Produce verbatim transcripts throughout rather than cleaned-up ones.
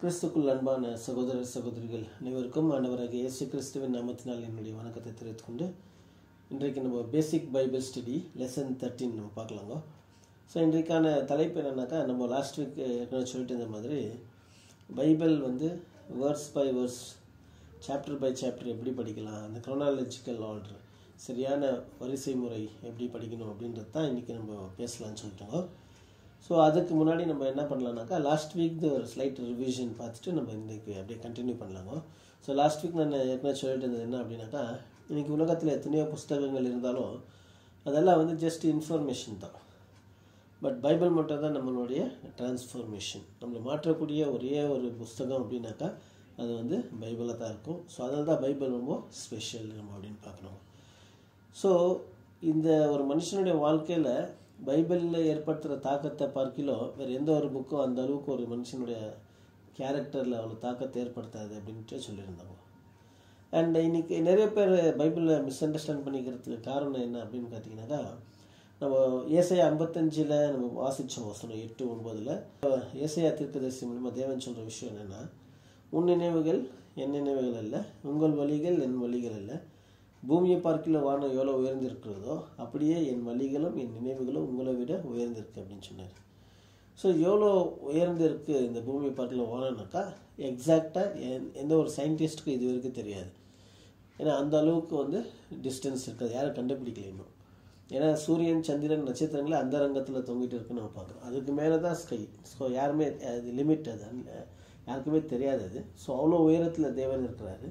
கிறிஸ்துக்குள் அன்பான சகோதர சகோதரிகள் அனைவருக்கும் ஆண்டவராகிய இயேசு கிறிஸ்துவின் நாமத்தினால் என்னுடைய வணக்கத்தை தெரிவித்துக் கொண்டு இன்றைக்கு நம்ம basic Bible study lesson thirteen நம்ம பார்க்கலாங்க. ஸோ இன்றைக்கான தலைப்பு என்னன்னாக்கா, நம்ம லாஸ்ட் வீக் ஏற்கனவே சொல்லிட்டு இருந்த மாதிரி பைபிள் வந்து verse by verse chapter by chapter எப்படி படிக்கலாம், அந்த க்ரோனாலஜிக்கல் ஆர்டர் சரியான வரிசை முறை எப்படி படிக்கணும் அப்படின்றது தான் இன்றைக்கி நம்ம பேசலான்னு சொல்லிட்டோங்க. ஸோ அதுக்கு முன்னாடி நம்ம என்ன பண்ணலாம்னாக்கா, லாஸ்ட் வீக் ஒரு ஸ்லைட் ரிவிஷன் பார்த்துட்டு நம்ம இன்றைக்கி அப்படியே கண்டினியூ பண்ணலாங்க. ஸோ லாஸ்ட் வீக் நான் ஏற்கனவே சொல்லிட்டு இருந்தது என்ன அப்படின்னாக்கா, இன்றைக்கி உலகத்தில் எத்தனையோ புஸ்தகங்கள் இருந்தாலும் அதெல்லாம் வந்து ஜஸ்ட் இன்ஃபர்மேஷன் தான். பட் பைபிள் மட்டும் தான் நம்மளுடைய டிரான்ஸ்ஃபர்மேஷன். நம்மளை மாற்றக்கூடிய ஒரே ஒரு புஸ்தகம் அப்படின்னாக்கா அது வந்து பைபிளாக தான் இருக்கும். ஸோ அதில் தான் பைபிள் ரொம்ப ஸ்பெஷல் நம்ம அப்படின்னு பார்க்கணும். ஸோ இந்த ஒரு மனுஷனுடைய வாழ்க்கையில் பைபிளில் ஏற்படுத்துகிற தாக்கத்தை பார்க்கிலோ வேறு எந்த ஒரு புக்கும் அந்த அளவுக்கு ஒரு மனுஷனுடைய கேரக்டரில் அவ்வளோ தாக்கத்தை ஏற்படுத்தாது அப்படின்ட்டு சொல்லியிருந்தாங்க. அண்ட் இன்றைக்கி நிறைய பேர் பைபிளில் மிஸ் அண்டர்ஸ்டாண்ட் பண்ணிக்கிறதுக்கு காரணம் என்ன அப்படின்னு பார்த்தீங்கன்னாக்கா, நம்ம ஏசாயா ஐம்பத்தஞ்சில் நம்ம வாசித்தோம் வசனம் எட்டு ஒன்பதில் ஏசாயா தீர்க்கதரிசி மூலமாக தேவன் சொல்கிற விஷயம் என்னென்னா, உன் நினைவுகள் என் நினைவுகள் அல்ல, உங்கள் வழிகள் என் வழிகள் அல்ல, பூமியை பார்க்கில வானம் எவ்வளோ உயர்ந்திருக்கிறதோ அப்படியே என் வழிகளும் என் நினைவுகளும் உங்களை விட உயர்ந்திருக்கு அப்படின்னு சொன்னார். ஸோ எவ்வளோ உயர்ந்திருக்கு இந்த பூமியை பார்க்கில் வானம்னாக்கா, எக்ஸாக்டாக எந்த ஒரு சயின்டிஸ்ட்டுக்கும் இது வரைக்கும் தெரியாது. ஏன்னா அந்த அளவுக்கு வந்து டிஸ்டன்ஸ் இருக்காது, யாரும் கண்டுபிடிக்கல இன்னும். ஏன்னா சூரியன் சந்திரன் நட்சத்திரங்களே அந்த ரங்கத்தில் தொங்கிட்டு இருக்குன்னு நம்ம பார்க்குறோம். அதுக்கு மேலே தான் ஸ்கை. ஸோ யாருமே அது லிமிட், அது யாருக்குமே தெரியாது அது. ஸோ அவ்வளோ உயரத்தில் தேவன் இருக்கிறாரு.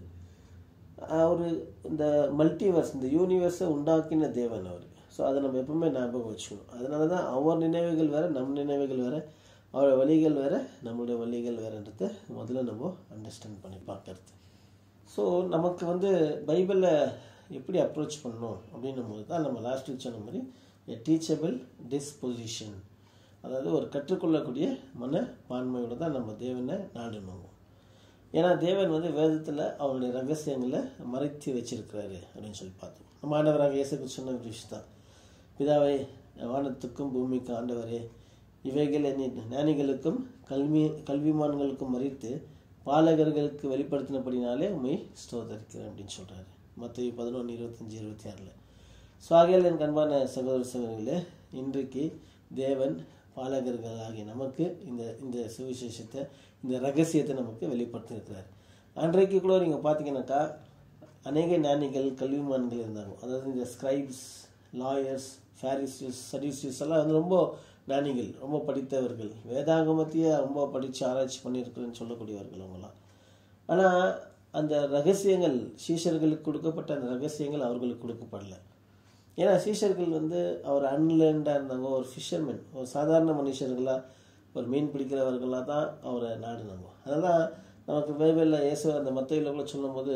அவர் இந்த மல்டிவர்ஸ், இந்த யூனிவர்ஸை உண்டாக்கின தேவன் அவர். ஸோ அதை நம்ம எப்பவுமே ஞாபகம் வச்சுக்கணும். அதனால தான் அவர் நினைவுகள் வேறு, நம் நினைவுகள் வேறு, அவரோட வழிகள் வேறு, நம்மளுடைய வழிகள் வேறுன்றதை முதல்ல நம்ம அண்டர்ஸ்டாண்ட் பண்ணி பார்க்கறது. ஸோ நமக்கு வந்து பைபிளை எப்படி அப்ரோச் பண்ணணும் அப்படின்னும் போது தான் நம்ம லாஸ்ட் வீக் சொன்ன மாதிரி எ டீச்சபிள் டிஸ்பொசிஷன், அதாவது ஒரு கற்றுக்கொள்ளக்கூடிய மன பான்மையோடு தான் நம்ம தேவனை நாடணும். ஏன்னா தேவன் வந்து வேதத்தில் அவருடைய ரகசியங்களை மறைத்து வச்சிருக்கிறாரு அப்படின்னு சொல்லி பார்த்தோம். நம்ம ஆண்டவராக இயேசு கிறிஸ்து சொன்ன ஒரு விஷயம் தான், பிதாவை வானத்துக்கும் பூமிக்கும் ஆண்டவரே, இவைகள் என் ஞானிகளுக்கும் கல்வி கல்விமான்களுக்கும் மறித்து பாலகர்களுக்கு வெளிப்படுத்தினபடினாலே உண்மை ஸ்தோத்தரிக்கிறேன் அப்படின்னு சொல்கிறாரு மத்தேயு பதினொன்று இருபத்தஞ்சி இருபத்தி ஆறில். ஸோ ஆகையால் என் அன்பான சகோதர சகோதரிகளே, இன்றைக்கு தேவன் பாலகர்களாகிய நமக்கு இந்த இந்த சுவிசேஷத்தை, இந்த ரகசியத்தை நமக்கு வெளிப்படுத்தியிருக்கிறார். அன்றைக்கு கூட நீங்கள் பார்த்தீங்கன்னாக்கா அநேக ஞானிகள் கல்விமான்கள் இருந்தாங்க. அதாவது இந்த ஸ்கிரைப்ஸ், லாயர்ஸ், ஃபேரிசீஸ், சடியூசிஸ் எல்லாம் வந்து ரொம்ப ஞானிகள், ரொம்ப படித்தவர்கள், வேதாகமத்தையே ரொம்ப படித்து ஆராய்ச்சி பண்ணியிருக்கிறேன்னு சொல்லக்கூடியவர்கள் அவங்களாம். ஆனால் அந்த ரகசியங்கள், சீஷர்களுக்கு கொடுக்கப்பட்ட அந்த ரகசியங்கள் அவர்களுக்கு கொடுக்கப்படல. ஏன்னா சீஷர்கள் வந்து அவர் அன்லேண்டாக இருந்தாங்க, ஒரு ஃபிஷர்மேன், ஒரு சாதாரண மனுஷர்களாக, ஒரு மீன் பிடிக்கிறவர்களாக தான் அவரை நாடினாங்க. அதெல்லாம் நமக்கு பைபிளில் இயேசு அந்த மத்தேயுல கூட சொல்லும்போது,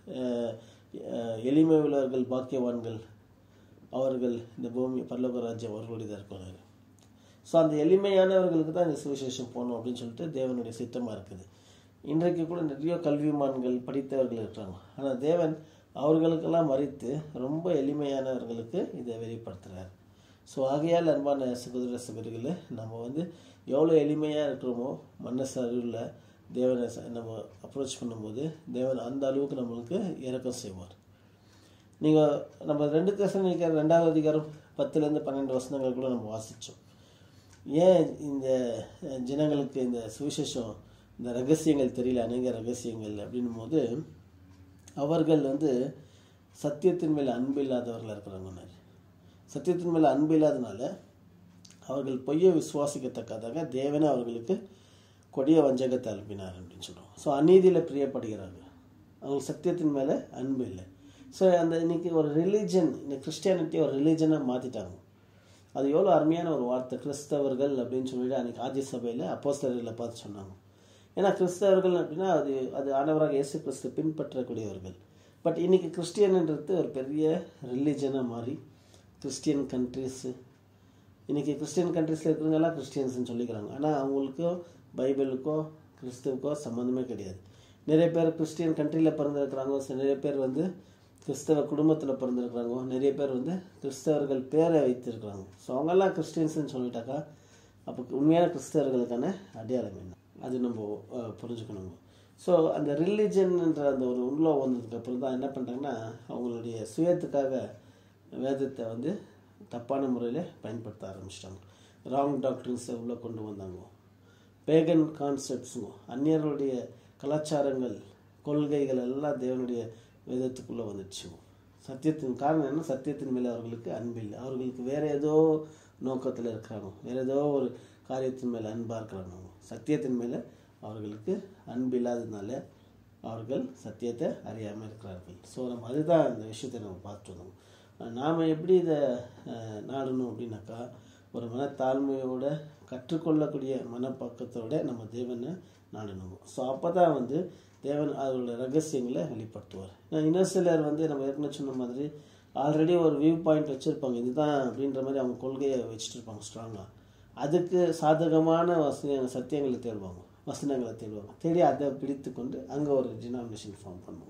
எளிமை உள்ளவர்கள் பாக்கியவான்கள், அவர்கள் இந்த பூமி பரலோக ராஜ்யம் அவர்களுடையதாக இருக்கிறாரு. ஸோ அந்த எளிமையானவர்களுக்கு தான் இந்த சுவிசேஷம் போகணும் அப்படின்னு சொல்லிட்டு தேவனுடைய சித்தமாக இருக்குது. இன்றைக்கு கூட நிறைய கல்விமான்கள், படித்தவர்கள் இருக்கிறாங்க. ஆனால் தேவன் அவர்களுக்கெல்லாம் மறித்து ரொம்ப எளிமையானவர்களுக்கு இதை வெளிப்படுத்துகிறார். ஸோ ஆகையால் அன்பான சகோதர சகோதரிகளை, நம்ம வந்து எவ்வளோ எளிமையாக இருக்கிறோமோ மனசு அறிவில் தேவனை நம்ம அப்ரோச் பண்ணும்போது தேவன் அந்த அளவுக்கு நம்மளுக்கு இறக்கம் செய்வார். நீங்கள் நம்ம ரெண்டு தெசலோனிக்கர் ரெண்டாவது அதிகாரம் பத்துலேருந்து பன்னெண்டு வசனங்கள் கூட நம்ம வாசித்தோம். ஏன் இந்த ஜனங்களுக்கு இந்த சுவிசேஷம், இந்த ரகசியங்கள் தெரியல, அநேக ரகசியங்கள் அப்படின்னும் போது, அவர்கள் வந்து சத்தியத்தின் மேலே அன்பு இல்லாதவர்கள் இருக்கிறாங்க. சத்தியத்தின் மேலே அன்பு இல்லாதனால அவர்கள் பொய்யை விசுவாசிக்கத்தக்கதாக தேவனே அவர்களுக்கு கொடிய வஞ்சகத்தை அனுப்பினார் அப்படின்னு சொல்கிறோம். ஸோ அநீதியில் பிரியப்படுகிறார்கள், அவங்களுக்கு சத்தியத்தின் மேலே அன்பு இல்லை. ஸோ அந்த இன்னைக்கு ஒரு ரிலீஜன், இந்த கிறிஸ்டியானிட்டி ஒரு ரிலீஜனாக மாற்றிட்டாங்க. அது எவ்வளோ அருமையான ஒரு வார்த்தை, கிறிஸ்தவர்கள் அப்படின்னு சொல்லிட்டு அன்றைக்கி ஆதி சபையில் அப்போஸ்தலர்களை பார்த்து சொன்னாங்க. ஏன்னா கிறிஸ்தவர்கள் அப்படின்னா அது அது ஆண்டவராக இயேசு கிறிஸ்து பின்பற்றக்கூடியவர்கள். பட் இன்றைக்கி கிறிஸ்டியன்ன்றது ஒரு பெரிய ரிலீஜனாக மாறி கிறிஸ்டியன் கண்ட்ரிஸு, இன்றைக்கி கிறிஸ்டியன் கண்ட்ரீஸில் இருக்கிறவங்கெல்லாம் கிறிஸ்டியன்ஸ்ன்னு சொல்லிக்கிறாங்க. ஆனால் அவங்களுக்கோ பைபிளுக்கோ கிறிஸ்துவுக்கோ சம்மந்தமே கிடையாது. நிறைய பேர் கிறிஸ்டியன் கண்ட்ரியில் பிறந்திருக்கிறாங்க, நிறைய பேர் வந்து கிறிஸ்தவ குடும்பத்தில் பிறந்திருக்கிறாங்க, நிறைய பேர் வந்து கிறிஸ்தவர்கள் பேரை வைத்திருக்கிறாங்க. ஸோ அவங்கெல்லாம் கிறிஸ்டியன்ஸ்ன்னு சொல்லிட்டாக்கா அப்போ உண்மையான கிறிஸ்தவர்களுக்கான அடையாளம் என்ன? அது நம்ம புரிஞ்சுக்கணும். ஸோ அந்த ரிலிஜன்ன்ற அந்த ஒரு உள்ளே வந்ததுக்கப்புறம் தான் என்ன பண்ணுறாங்கன்னா அவங்களுடைய சுயத்துக்காக வேதத்தை வந்து தப்பான முறையில் பயன்படுத்த ஆரம்பிச்சிட்டாங்க. ராங் டாக்டரின்ஸை உள்ளே கொண்டு வந்தாங்க. பேகன் கான்செப்ட்ஸுங்க, அந்நியர்களுடைய கலாச்சாரங்கள், கொள்கைகள் எல்லாம் தேவனுடைய வேதத்துக்குள்ளே வந்துடுச்சுங்க. சத்தியத்தின் காரணம் என்ன? சத்தியத்தின் மேலே அவர்களுக்கு அன்பு இல்லை. அவர்களுக்கு வேறு ஏதோ நோக்கத்தில் இருக்கிறாங்க, வேறு ஏதோ ஒரு காரியத்தின் மேலே அன்பாக இருக்கிறாங்க. சத்தியத்தின் மேலே அவர்களுக்கு அன்பு இல்லாததுனால அவர்கள் சத்தியத்தை அறியாமல் இருக்கிறார்கள். ஸோ நம்ம அதுதான் இந்த விஷயத்தை நம்ம பார்த்துருந்தோம். நாம் எப்படி இதை நாடணும் அப்படின்னாக்கா, ஒரு மனத்தாழ்மையோட கற்றுக்கொள்ளக்கூடிய மனப்பக்கத்தோட நம்ம தேவனை நாடணும். ஸோ அப்போ தான் வந்து தேவன் அதோட ரகசியங்களை வெளிப்படுத்துவார். இன்னும் சிலர் வந்து நம்ம ஏற்கனவே சொன்ன மாதிரி ஆல்ரெடி ஒரு வியூ பாயிண்ட் வச்சுருப்பாங்க, இதுதான் அப்படின்ற மாதிரி அவங்க கொள்கையை வச்சுட்டு இருப்பாங்க ஸ்ட்ராங்காக. அதுக்கு சாதகமான வசன சத்தியங்களை தேடுவாங்க, வசனங்களை தேடுவாங்க, தேடி அதை பிடித்து கொண்டு அங்கே ஒரு டினாமினேஷன் ஃபார்ம் பண்ணுவாங்க.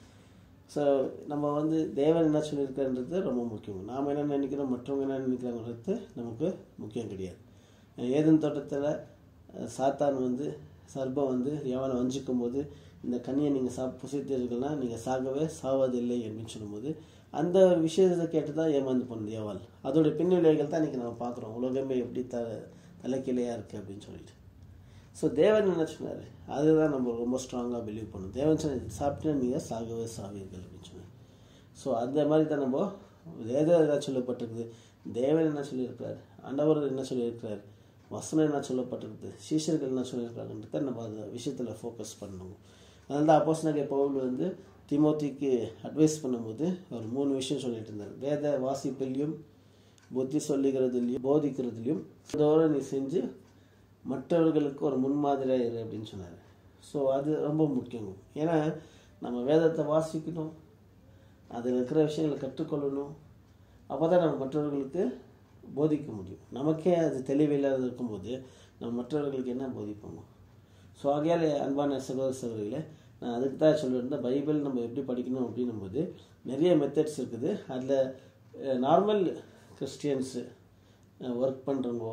ஸோ நம்ம வந்து தேவன் என்ன சொல்லியிருக்காருன்றது ரொம்ப முக்கியம். நாம் என்ன நினைக்கிறோம், மற்றவங்க என்ன நினைக்கிறாங்கிறது நமக்கு முக்கியம் கிடையாது. ஏதேன் தோட்டத்தில் சாத்தான் வந்து சர்பம் வந்து எவனை வஞ்சிக்கும் போது இந்த கனியை நீங்கள் சா புசித்தீர்கள்னா நீங்கள் சாகவே சாவதில்லை அப்படின்னு சொல்லும்போது அந்த ஒரு விஷயத்தை கேட்டு தான் ஏமாந்து போனது ஏவாள். அதோடைய பின்விளைவுகள் தான் இன்றைக்கி நம்ம பார்க்குறோம். உலகமே எப்படி த தலைக்கிலையாக இருக்குது அப்படின்னு சொல்லிட்டு. ஸோ தேவன் என்ன சொன்னார், அதுதான் நம்ம ரொம்ப ஸ்ட்ராங்காக பிலீவ் பண்ணணும். தேவன் சொன்ன சாப்பிட்டா நீங்கள் சாகவே சாவீர்கள் அப்படின்னு சொன்னார். ஸோ அந்த மாதிரி தான் நம்ம வேதம் என்ன சொல்லப்பட்டிருக்குது, தேவன் என்ன சொல்லியிருக்கிறார், ஆண்டவர் என்ன சொல்லியிருக்கிறார், வசனம் என்ன சொல்லப்பட்டிருக்குது, சீஷர்கள் என்ன சொல்லியிருக்காங்கன்றத நம்ம அந்த விஷயத்தில் ஃபோக்கஸ் பண்ணணும். அதனால தான் அப்போஸ்தலனாகிய பவுல் வந்து தீமோத்திக்கு அட்வைஸ் பண்ணும்போது ஒரு மூணு விஷயம் சொல்லிட்டு இருந்தார். வேத வாசிப்பிலையும் புத்தி சொல்லுகிறதுலையும் போதிக்கிறதுலையும் இதோடு நீ செஞ்சு மற்றவர்களுக்கு ஒரு முன்மாதிரியாக இரு அப்படின்னு சொன்னார். ஸோ அது ரொம்ப முக்கியம். ஏன்னா நம்ம வேதத்தை வாசிக்கணும், அதில் இருக்கிற விஷயங்களை கற்றுக்கொள்ளணும். அப்போ தான் நம்ம மற்றவர்களுக்கு போதிக்க முடியும். நமக்கே அது தெளிவில்லாத இருக்கும்போது நம்ம மற்றவர்களுக்கு என்ன போதிப்போம்? ஸோ ஆகையால் அன்பான சகோதர சகோதரிகளை நான் அதுக்கு தான் சொல்லியிருந்தேன், பைபிள் நம்ம எப்படி படிக்கணும் அப்படின்னும் போது நிறைய மெத்தட்ஸ் இருக்குது. அதில் நார்மல் கிறிஸ்டியன்ஸு, ஒர்க் பண்ணுறவங்க,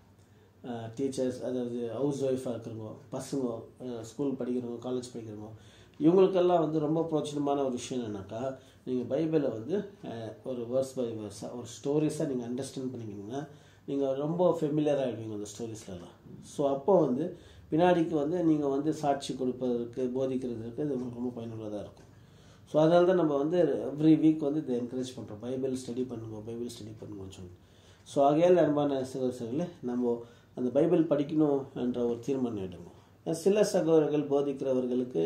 டீச்சர்ஸ், அதாவது ஹவுஸ் ஒய்ஃபாக இருக்கிறவங்க, பசங்க, ஸ்கூல் படிக்கிறவங்க, காலேஜ் படிக்கிறவங்க, இவங்களுக்கெல்லாம் வந்து ரொம்ப பிரோஜனமான ஒரு விஷயம் என்னன்னாக்கா, நீங்கள் பைபிளை வந்து ஒரு வேர்ஸ் பை வேர்ஸாக ஒரு ஸ்டோரிஸாக நீங்கள் அண்டர்ஸ்டாண்ட் பண்ணிக்கிங்கன்னா நீங்கள் ரொம்ப ஃபெமிலியர் ஆகிடுவீங்க அந்த ஸ்டோரிஸ்லாம். ஸோ அப்போ வந்து பின்னாடிக்கு வந்து நீங்கள் வந்து சாட்சி கொடுப்பதற்கு, போதிக்கிறதுக்கு இது உங்களுக்கு ரொம்ப பயனுள்ளதாக இருக்கும். ஸோ அதனால தான் நம்ம வந்து எவ்ரி வீக் வந்து இதை என்கரேஜ் பண்ணுறோம், பைபிள் ஸ்டடி பண்ணுங்க, பைபிள் ஸ்டடி பண்ணுங்கன்னு சொல்லி. ஸோ ஆகையால் அன்பான சகோதரர்களே, நம்ம அந்த பைபிள் படிக்கணும் என்ற ஒரு தீர்மானம் எடுங்க. சில சகோதரர்கள் போதிக்கிறவர்களுக்கு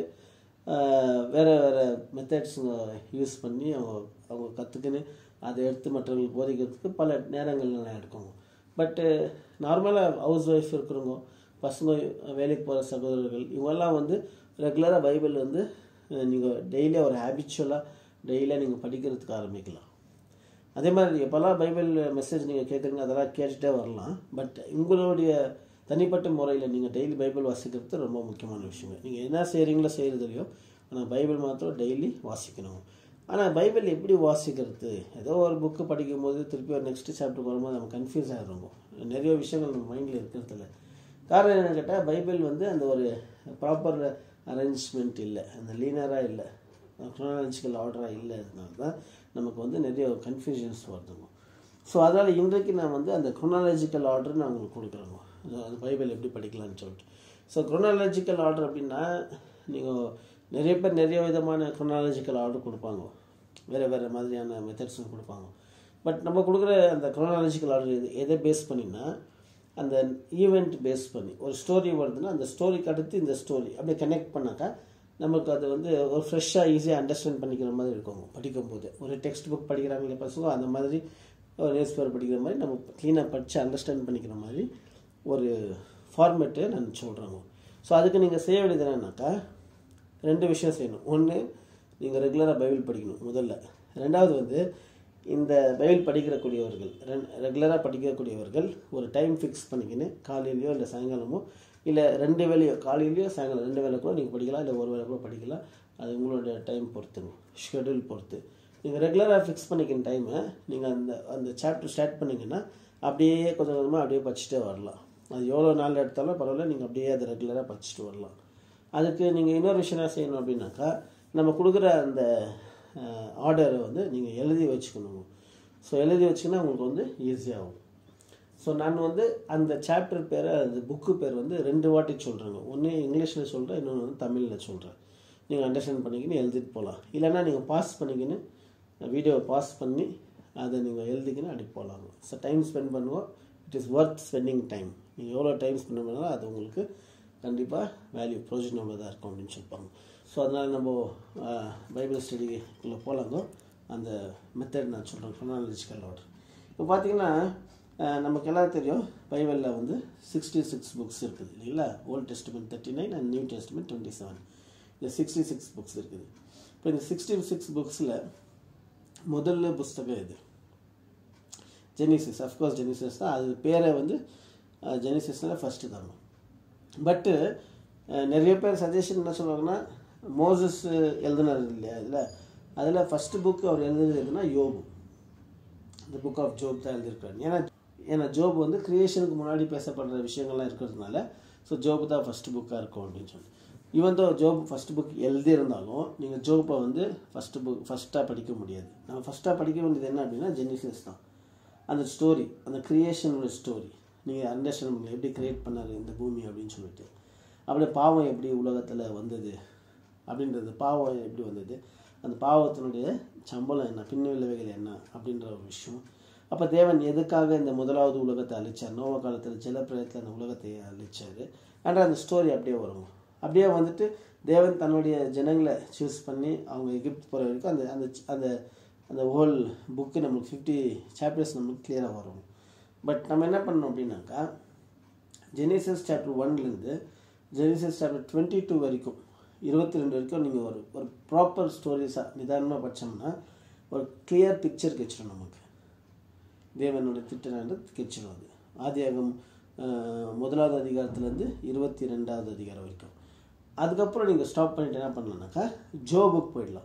வேறு வேறு மெத்தட்ஸுங்க யூஸ் பண்ணி அவங்க அவங்க கற்றுக்குன்னு அதை எடுத்து மற்றவங்களுக்கு போதிக்கிறதுக்கு பல நேரங்கள்லாம் எடுக்குங்க. பட்டு நார்மலாக ஹவுஸ் ஒய்ஃப் இருக்கிறவங்க, பசங்க, வேலைக்கு போகிற சகோதரர்கள், இவங்கெல்லாம் வந்து ரெகுலராக பைபிள் வந்து நீங்கள் டெய்லியாக ஒரு ஹேபிச்சுவலாக டெய்லியாக நீங்கள் படிக்கிறதுக்கு ஆரம்பிக்கலாம். அதே மாதிரி எப்போல்லாம் பைபிள் மெசேஜ் நீங்கள் கேட்குறீங்க அதெல்லாம் கேட்டுகிட்டே வரலாம். பட் உங்களுடைய தனிப்பட்ட முறையில் நீங்கள் டெய்லி பைபிள் வாசிக்கிறது ரொம்ப முக்கியமான விஷயம். நீங்கள் என்ன செய்கிறீங்களோ செய்கிறதுலையோ ஆனால் பைபிள் மாத்திரம் டெய்லி வாசிக்கணும். ஆனால் பைபிள் எப்படி வாசிக்கிறது, ஏதோ ஒரு புக்கு படிக்கும் போது திருப்பி ஒரு நெக்ஸ்ட் சாப்டருக்கு வரும்போது நம்ம கன்ஃபியூஸ் ஆகிடுவோம். நிறைய விஷயங்கள் நம்ம மைண்டில் இருக்கிறதில்ல. காரணம் என்னென்னு கேட்டால் பைபிள் வந்து அந்த ஒரு ப்ராப்பர் அரேஞ்ச்மெண்ட் இல்லை, அந்த லீனராக இல்லை, குரோனாலஜிக்கல் ஆர்டராக இல்லை. அதனால தான் நமக்கு வந்து நிறைய கன்ஃபியூஷன்ஸ் வருதுங்க. ஸோ அதனால் இன்றைக்கு நான் வந்து அந்த குரோனாலஜிக்கல் ஆர்டர் நான் உங்களுக்கு கொடுக்குறேங்க, அந்த பைபிள் எப்படி படிக்கலான்னு சொல்லிட்டு. ஸோ குரோனாலஜிக்கல் ஆர்டர் அப்படின்னா நீங்கள் நிறைய பேர் நிறைய விதமான குரோனாலஜிக்கல் ஆர்டர் கொடுப்பாங்க, வேறு வேறு மாதிரியான மெத்தட்ஸும் கொடுப்பாங்க. பட் நம்ம கொடுக்குற அந்த குரோனாலஜிக்கல் ஆர்டர் இது எதை பேஸ் பண்ணினா, அந்த ஈவெண்ட் பேஸ் பண்ணி ஒரு ஸ்டோரி வருதுன்னா அந்த ஸ்டோரிக்கு அடுத்து இந்த ஸ்டோரி அப்படியே கனெக்ட் பண்ணாக்கா நமக்கு அது வந்து ஒரு ஃப்ரெஷ்ஷாக ஈஸியாக அண்டர்ஸ்டாண்ட் பண்ணிக்கிற மாதிரி இருக்கும். படிக்கும்போது ஒரு டெக்ஸ்ட் புக் படிக்கிறாங்களே பசங்க, அந்த மாதிரி ஒரு நியூஸ் பேப்பர் படிக்கிற மாதிரி நம்ம க்ளீனாக படித்து அண்டர்ஸ்டாண்ட் பண்ணிக்கிற மாதிரி ஒரு ஃபார்மேட்டு நான் சொல்கிறேங்க. ஸோ அதுக்கு நீங்கள் செய்ய வேண்டியது என்னன்னாக்கா ரெண்டு விஷயம் செய்யணும். ஒன்று, நீங்கள் ரெகுலராக பைபிள் படிக்கணும் முதல்ல. ரெண்டாவது வந்து இந்த பைபிள் படிக்கிறக்கூடியவர்கள், ரென் ரெகுலராக படிக்கக்கூடியவர்கள் ஒரு டைம் ஃபிக்ஸ் பண்ணிக்கின்னு காலையிலையோ இல்லை சாயங்காலமோ இல்லை ரெண்டு வேலையோ, காலையிலையோ சாயங்காலம் ரெண்டு வேலை கூட நீங்கள் படிக்கலாம், இல்லை ஒரு வேலை கூட படிக்கலாம். அது உங்களோட டைம் பொறுத்துங்க, ஷெடியூல் பொறுத்து. நீங்கள் ரெகுலராக ஃபிக்ஸ் பண்ணிக்கிற டைமை நீங்கள் அந்த அந்த சாப்டர் ஸ்டார்ட் பண்ணிங்கன்னா அப்படியே கொஞ்சம் கொஞ்சமாக அப்படியே படிச்சுட்டே வரலாம். அது எவ்வளோ நாள் எடுத்தாலும் பரவாயில்ல, நீங்கள் அப்படியே அதை ரெகுலராக படிச்சுட்டு வரலாம். அதுக்கு நீங்கள் இன்னொரு விஷயம் என்ன செய்யணும் அப்படின்னாக்கா, நம்ம கொடுக்குற அந்த ஆர்டரை வந்து நீங்கள் எழுதி வச்சுக்கணும். ஸோ எழுதி வச்சிங்கன்னா உங்களுக்கு வந்து ஈஸியாகும். ஸோ நான் வந்து அந்த சாப்டர் பேரை, அந்த புக்கு பேர் வந்து ரெண்டு வாட்டி சொல்கிறேங்க. ஒன்று இங்கிலீஷில் சொல்கிறேன், இன்னொன்று வந்து தமிழில் சொல்கிறேன். நீங்கள் அண்டர்ஸ்டாண்ட் பண்ணிக்கின்னு எழுதிட்டு போகலாம். இல்லைன்னா நீங்கள் பாஸ் பண்ணிக்கின்னு வீடியோவை பாஸ் பண்ணி அதை நீங்கள் எழுதிக்கின்னு அப்படி போகலாங்க. ஸோ டைம் ஸ்பெண்ட் பண்ணுவோம். It is worth spending time. நீங்கள் எவ்வளோ டைம் ஸ்பெண்ட் பண்ணாலும் அது உங்களுக்கு கண்டிப்பாக வேல்யூ ப்ரோஜனமாக இருக்கும் அப்படின்னு சொல்லுவாங்க. ஸோ அதனால் நம்ம பைபிள் ஸ்டடிக்குள்ளே போகலாங்க. அந்த மெத்தட் நான் சொல்கிறேன், குரோனாலஜிக்கல் ஆர்டர். இப்போ பார்த்தீங்கன்னா நமக்கு எல்லாம் தெரியும், பைபிளில் வந்து சிக்ஸ்டி சிக்ஸ் புக்ஸ் இருக்குது இல்லைங்களா. Old Testament thirty nine and New Testament twenty seven. இந்த சிக்ஸ்டி சிக்ஸ் புக்ஸ் இருக்குது. இப்போ இந்த சிக்ஸ்டி சிக்ஸ் புக்ஸில் முதல்ல புஸ்தகம் இது ஜெனிசிஸ். அஃப்கோர்ஸ் ஜெனிசிஸ் தான், அது பேரை வந்து ஜெனிசிஸ்னால் ஃபஸ்ட்டு தாங்க. பட்டு நிறைய பேர் சஜஷன் என்ன சொல்லுவாங்கன்னா, மோசஸ் எழுதினார் இல்லையா இதில், அதில் ஃபஸ்ட்டு புக்கு அவர் எழுதுனது எதுனா யோபு. இந்த புக் ஆஃப் ஜோப் தான் எழுதியிருக்காரு. ஏன்னா ஏன்னா ஜோப் வந்து கிரியேஷனுக்கு முன்னாடி பேசப்படுற விஷயங்கள்லாம் இருக்கிறதுனால ஸோ ஜோப் தான் ஃபஸ்ட்டு புக்காக இருக்கும் அப்படின்னு சொல்லி. ஈவன் தோ ஜோப் ஃபஸ்ட்டு புக் எழுதியிருந்தாலும் நீங்கள் ஜோப்பை வந்து ஃபஸ்ட்டு புக் ஃபஸ்ட்டாக படிக்க முடியாது. நம்ம ஃபஸ்ட்டாக படிக்க வேண்டியது என்ன அப்படின்னா ஜெனிசிஸ் தான். அந்த ஸ்டோரி, அந்த கிரியேஷனோட ஸ்டோரி நீங்கள் அண்டர்ஸ்டாண்ட் பண்ணல, எப்படி கிரியேட் பண்ணார் இந்த பூமி அப்படின்னு சொல்லிட்டு. அப்படியே பாவம் எப்படி உலகத்தில் வந்தது அப்படின்றது, பாவம் எப்படி வந்தது, அந்த பாவத்தினுடைய சம்பளம் என்ன, பின் விளைவுகள் என்ன அப்படின்ற ஒரு விஷயம். அப்போ தேவன் எதுக்காக இந்த முதலாவது உலகத்தை அழிச்சார், நோவ காலத்தில் ஜலப்பிரளயத்தில் அந்த உலகத்தை அழிச்சார் என்ற அந்த ஸ்டோரி அப்படியே வரும். அப்படியே வந்துட்டு தேவன் தன்னுடைய ஜனங்களை சூஸ் பண்ணி அவங்க எகிப்து போகிற வரைக்கும் அந்த அந்த அந்த அந்த ஹோல் புக்கு நம்மளுக்கு ஃபிஃப்டி சாப்டர்ஸ் நம்மளுக்கு கிளியராக வரும். பட் நம்ம என்ன பண்ணோம் அப்படின்னாக்கா, ஜெனிசிஸ் சாப்டர் ஒன்லேருந்து ஜெனிசிஸ் சாப்டர் டுவெண்ட்டி டூ வரைக்கும், இருபத்தி ரெண்டு வரைக்கும் நீங்கள் ஒரு ஒரு ப்ராப்பர் ஸ்டோரிஸாக நிதானமாக படித்தோம்னா ஒரு கிளியர் பிக்சர் கிடச்சிடும். நமக்கு தேவனுடைய திட்டம் கிடச்சிடும். அது ஆதியாகமம் முதலாவது அதிகாரத்துலேருந்து இருபத்தி ரெண்டாவது அதிகாரம் வரைக்கும். அதுக்கப்புறம் நீங்கள் ஸ்டாப் பண்ணிட்டு என்ன பண்ணலாம்னாக்கா ஜோபுக்கு போயிடலாம்,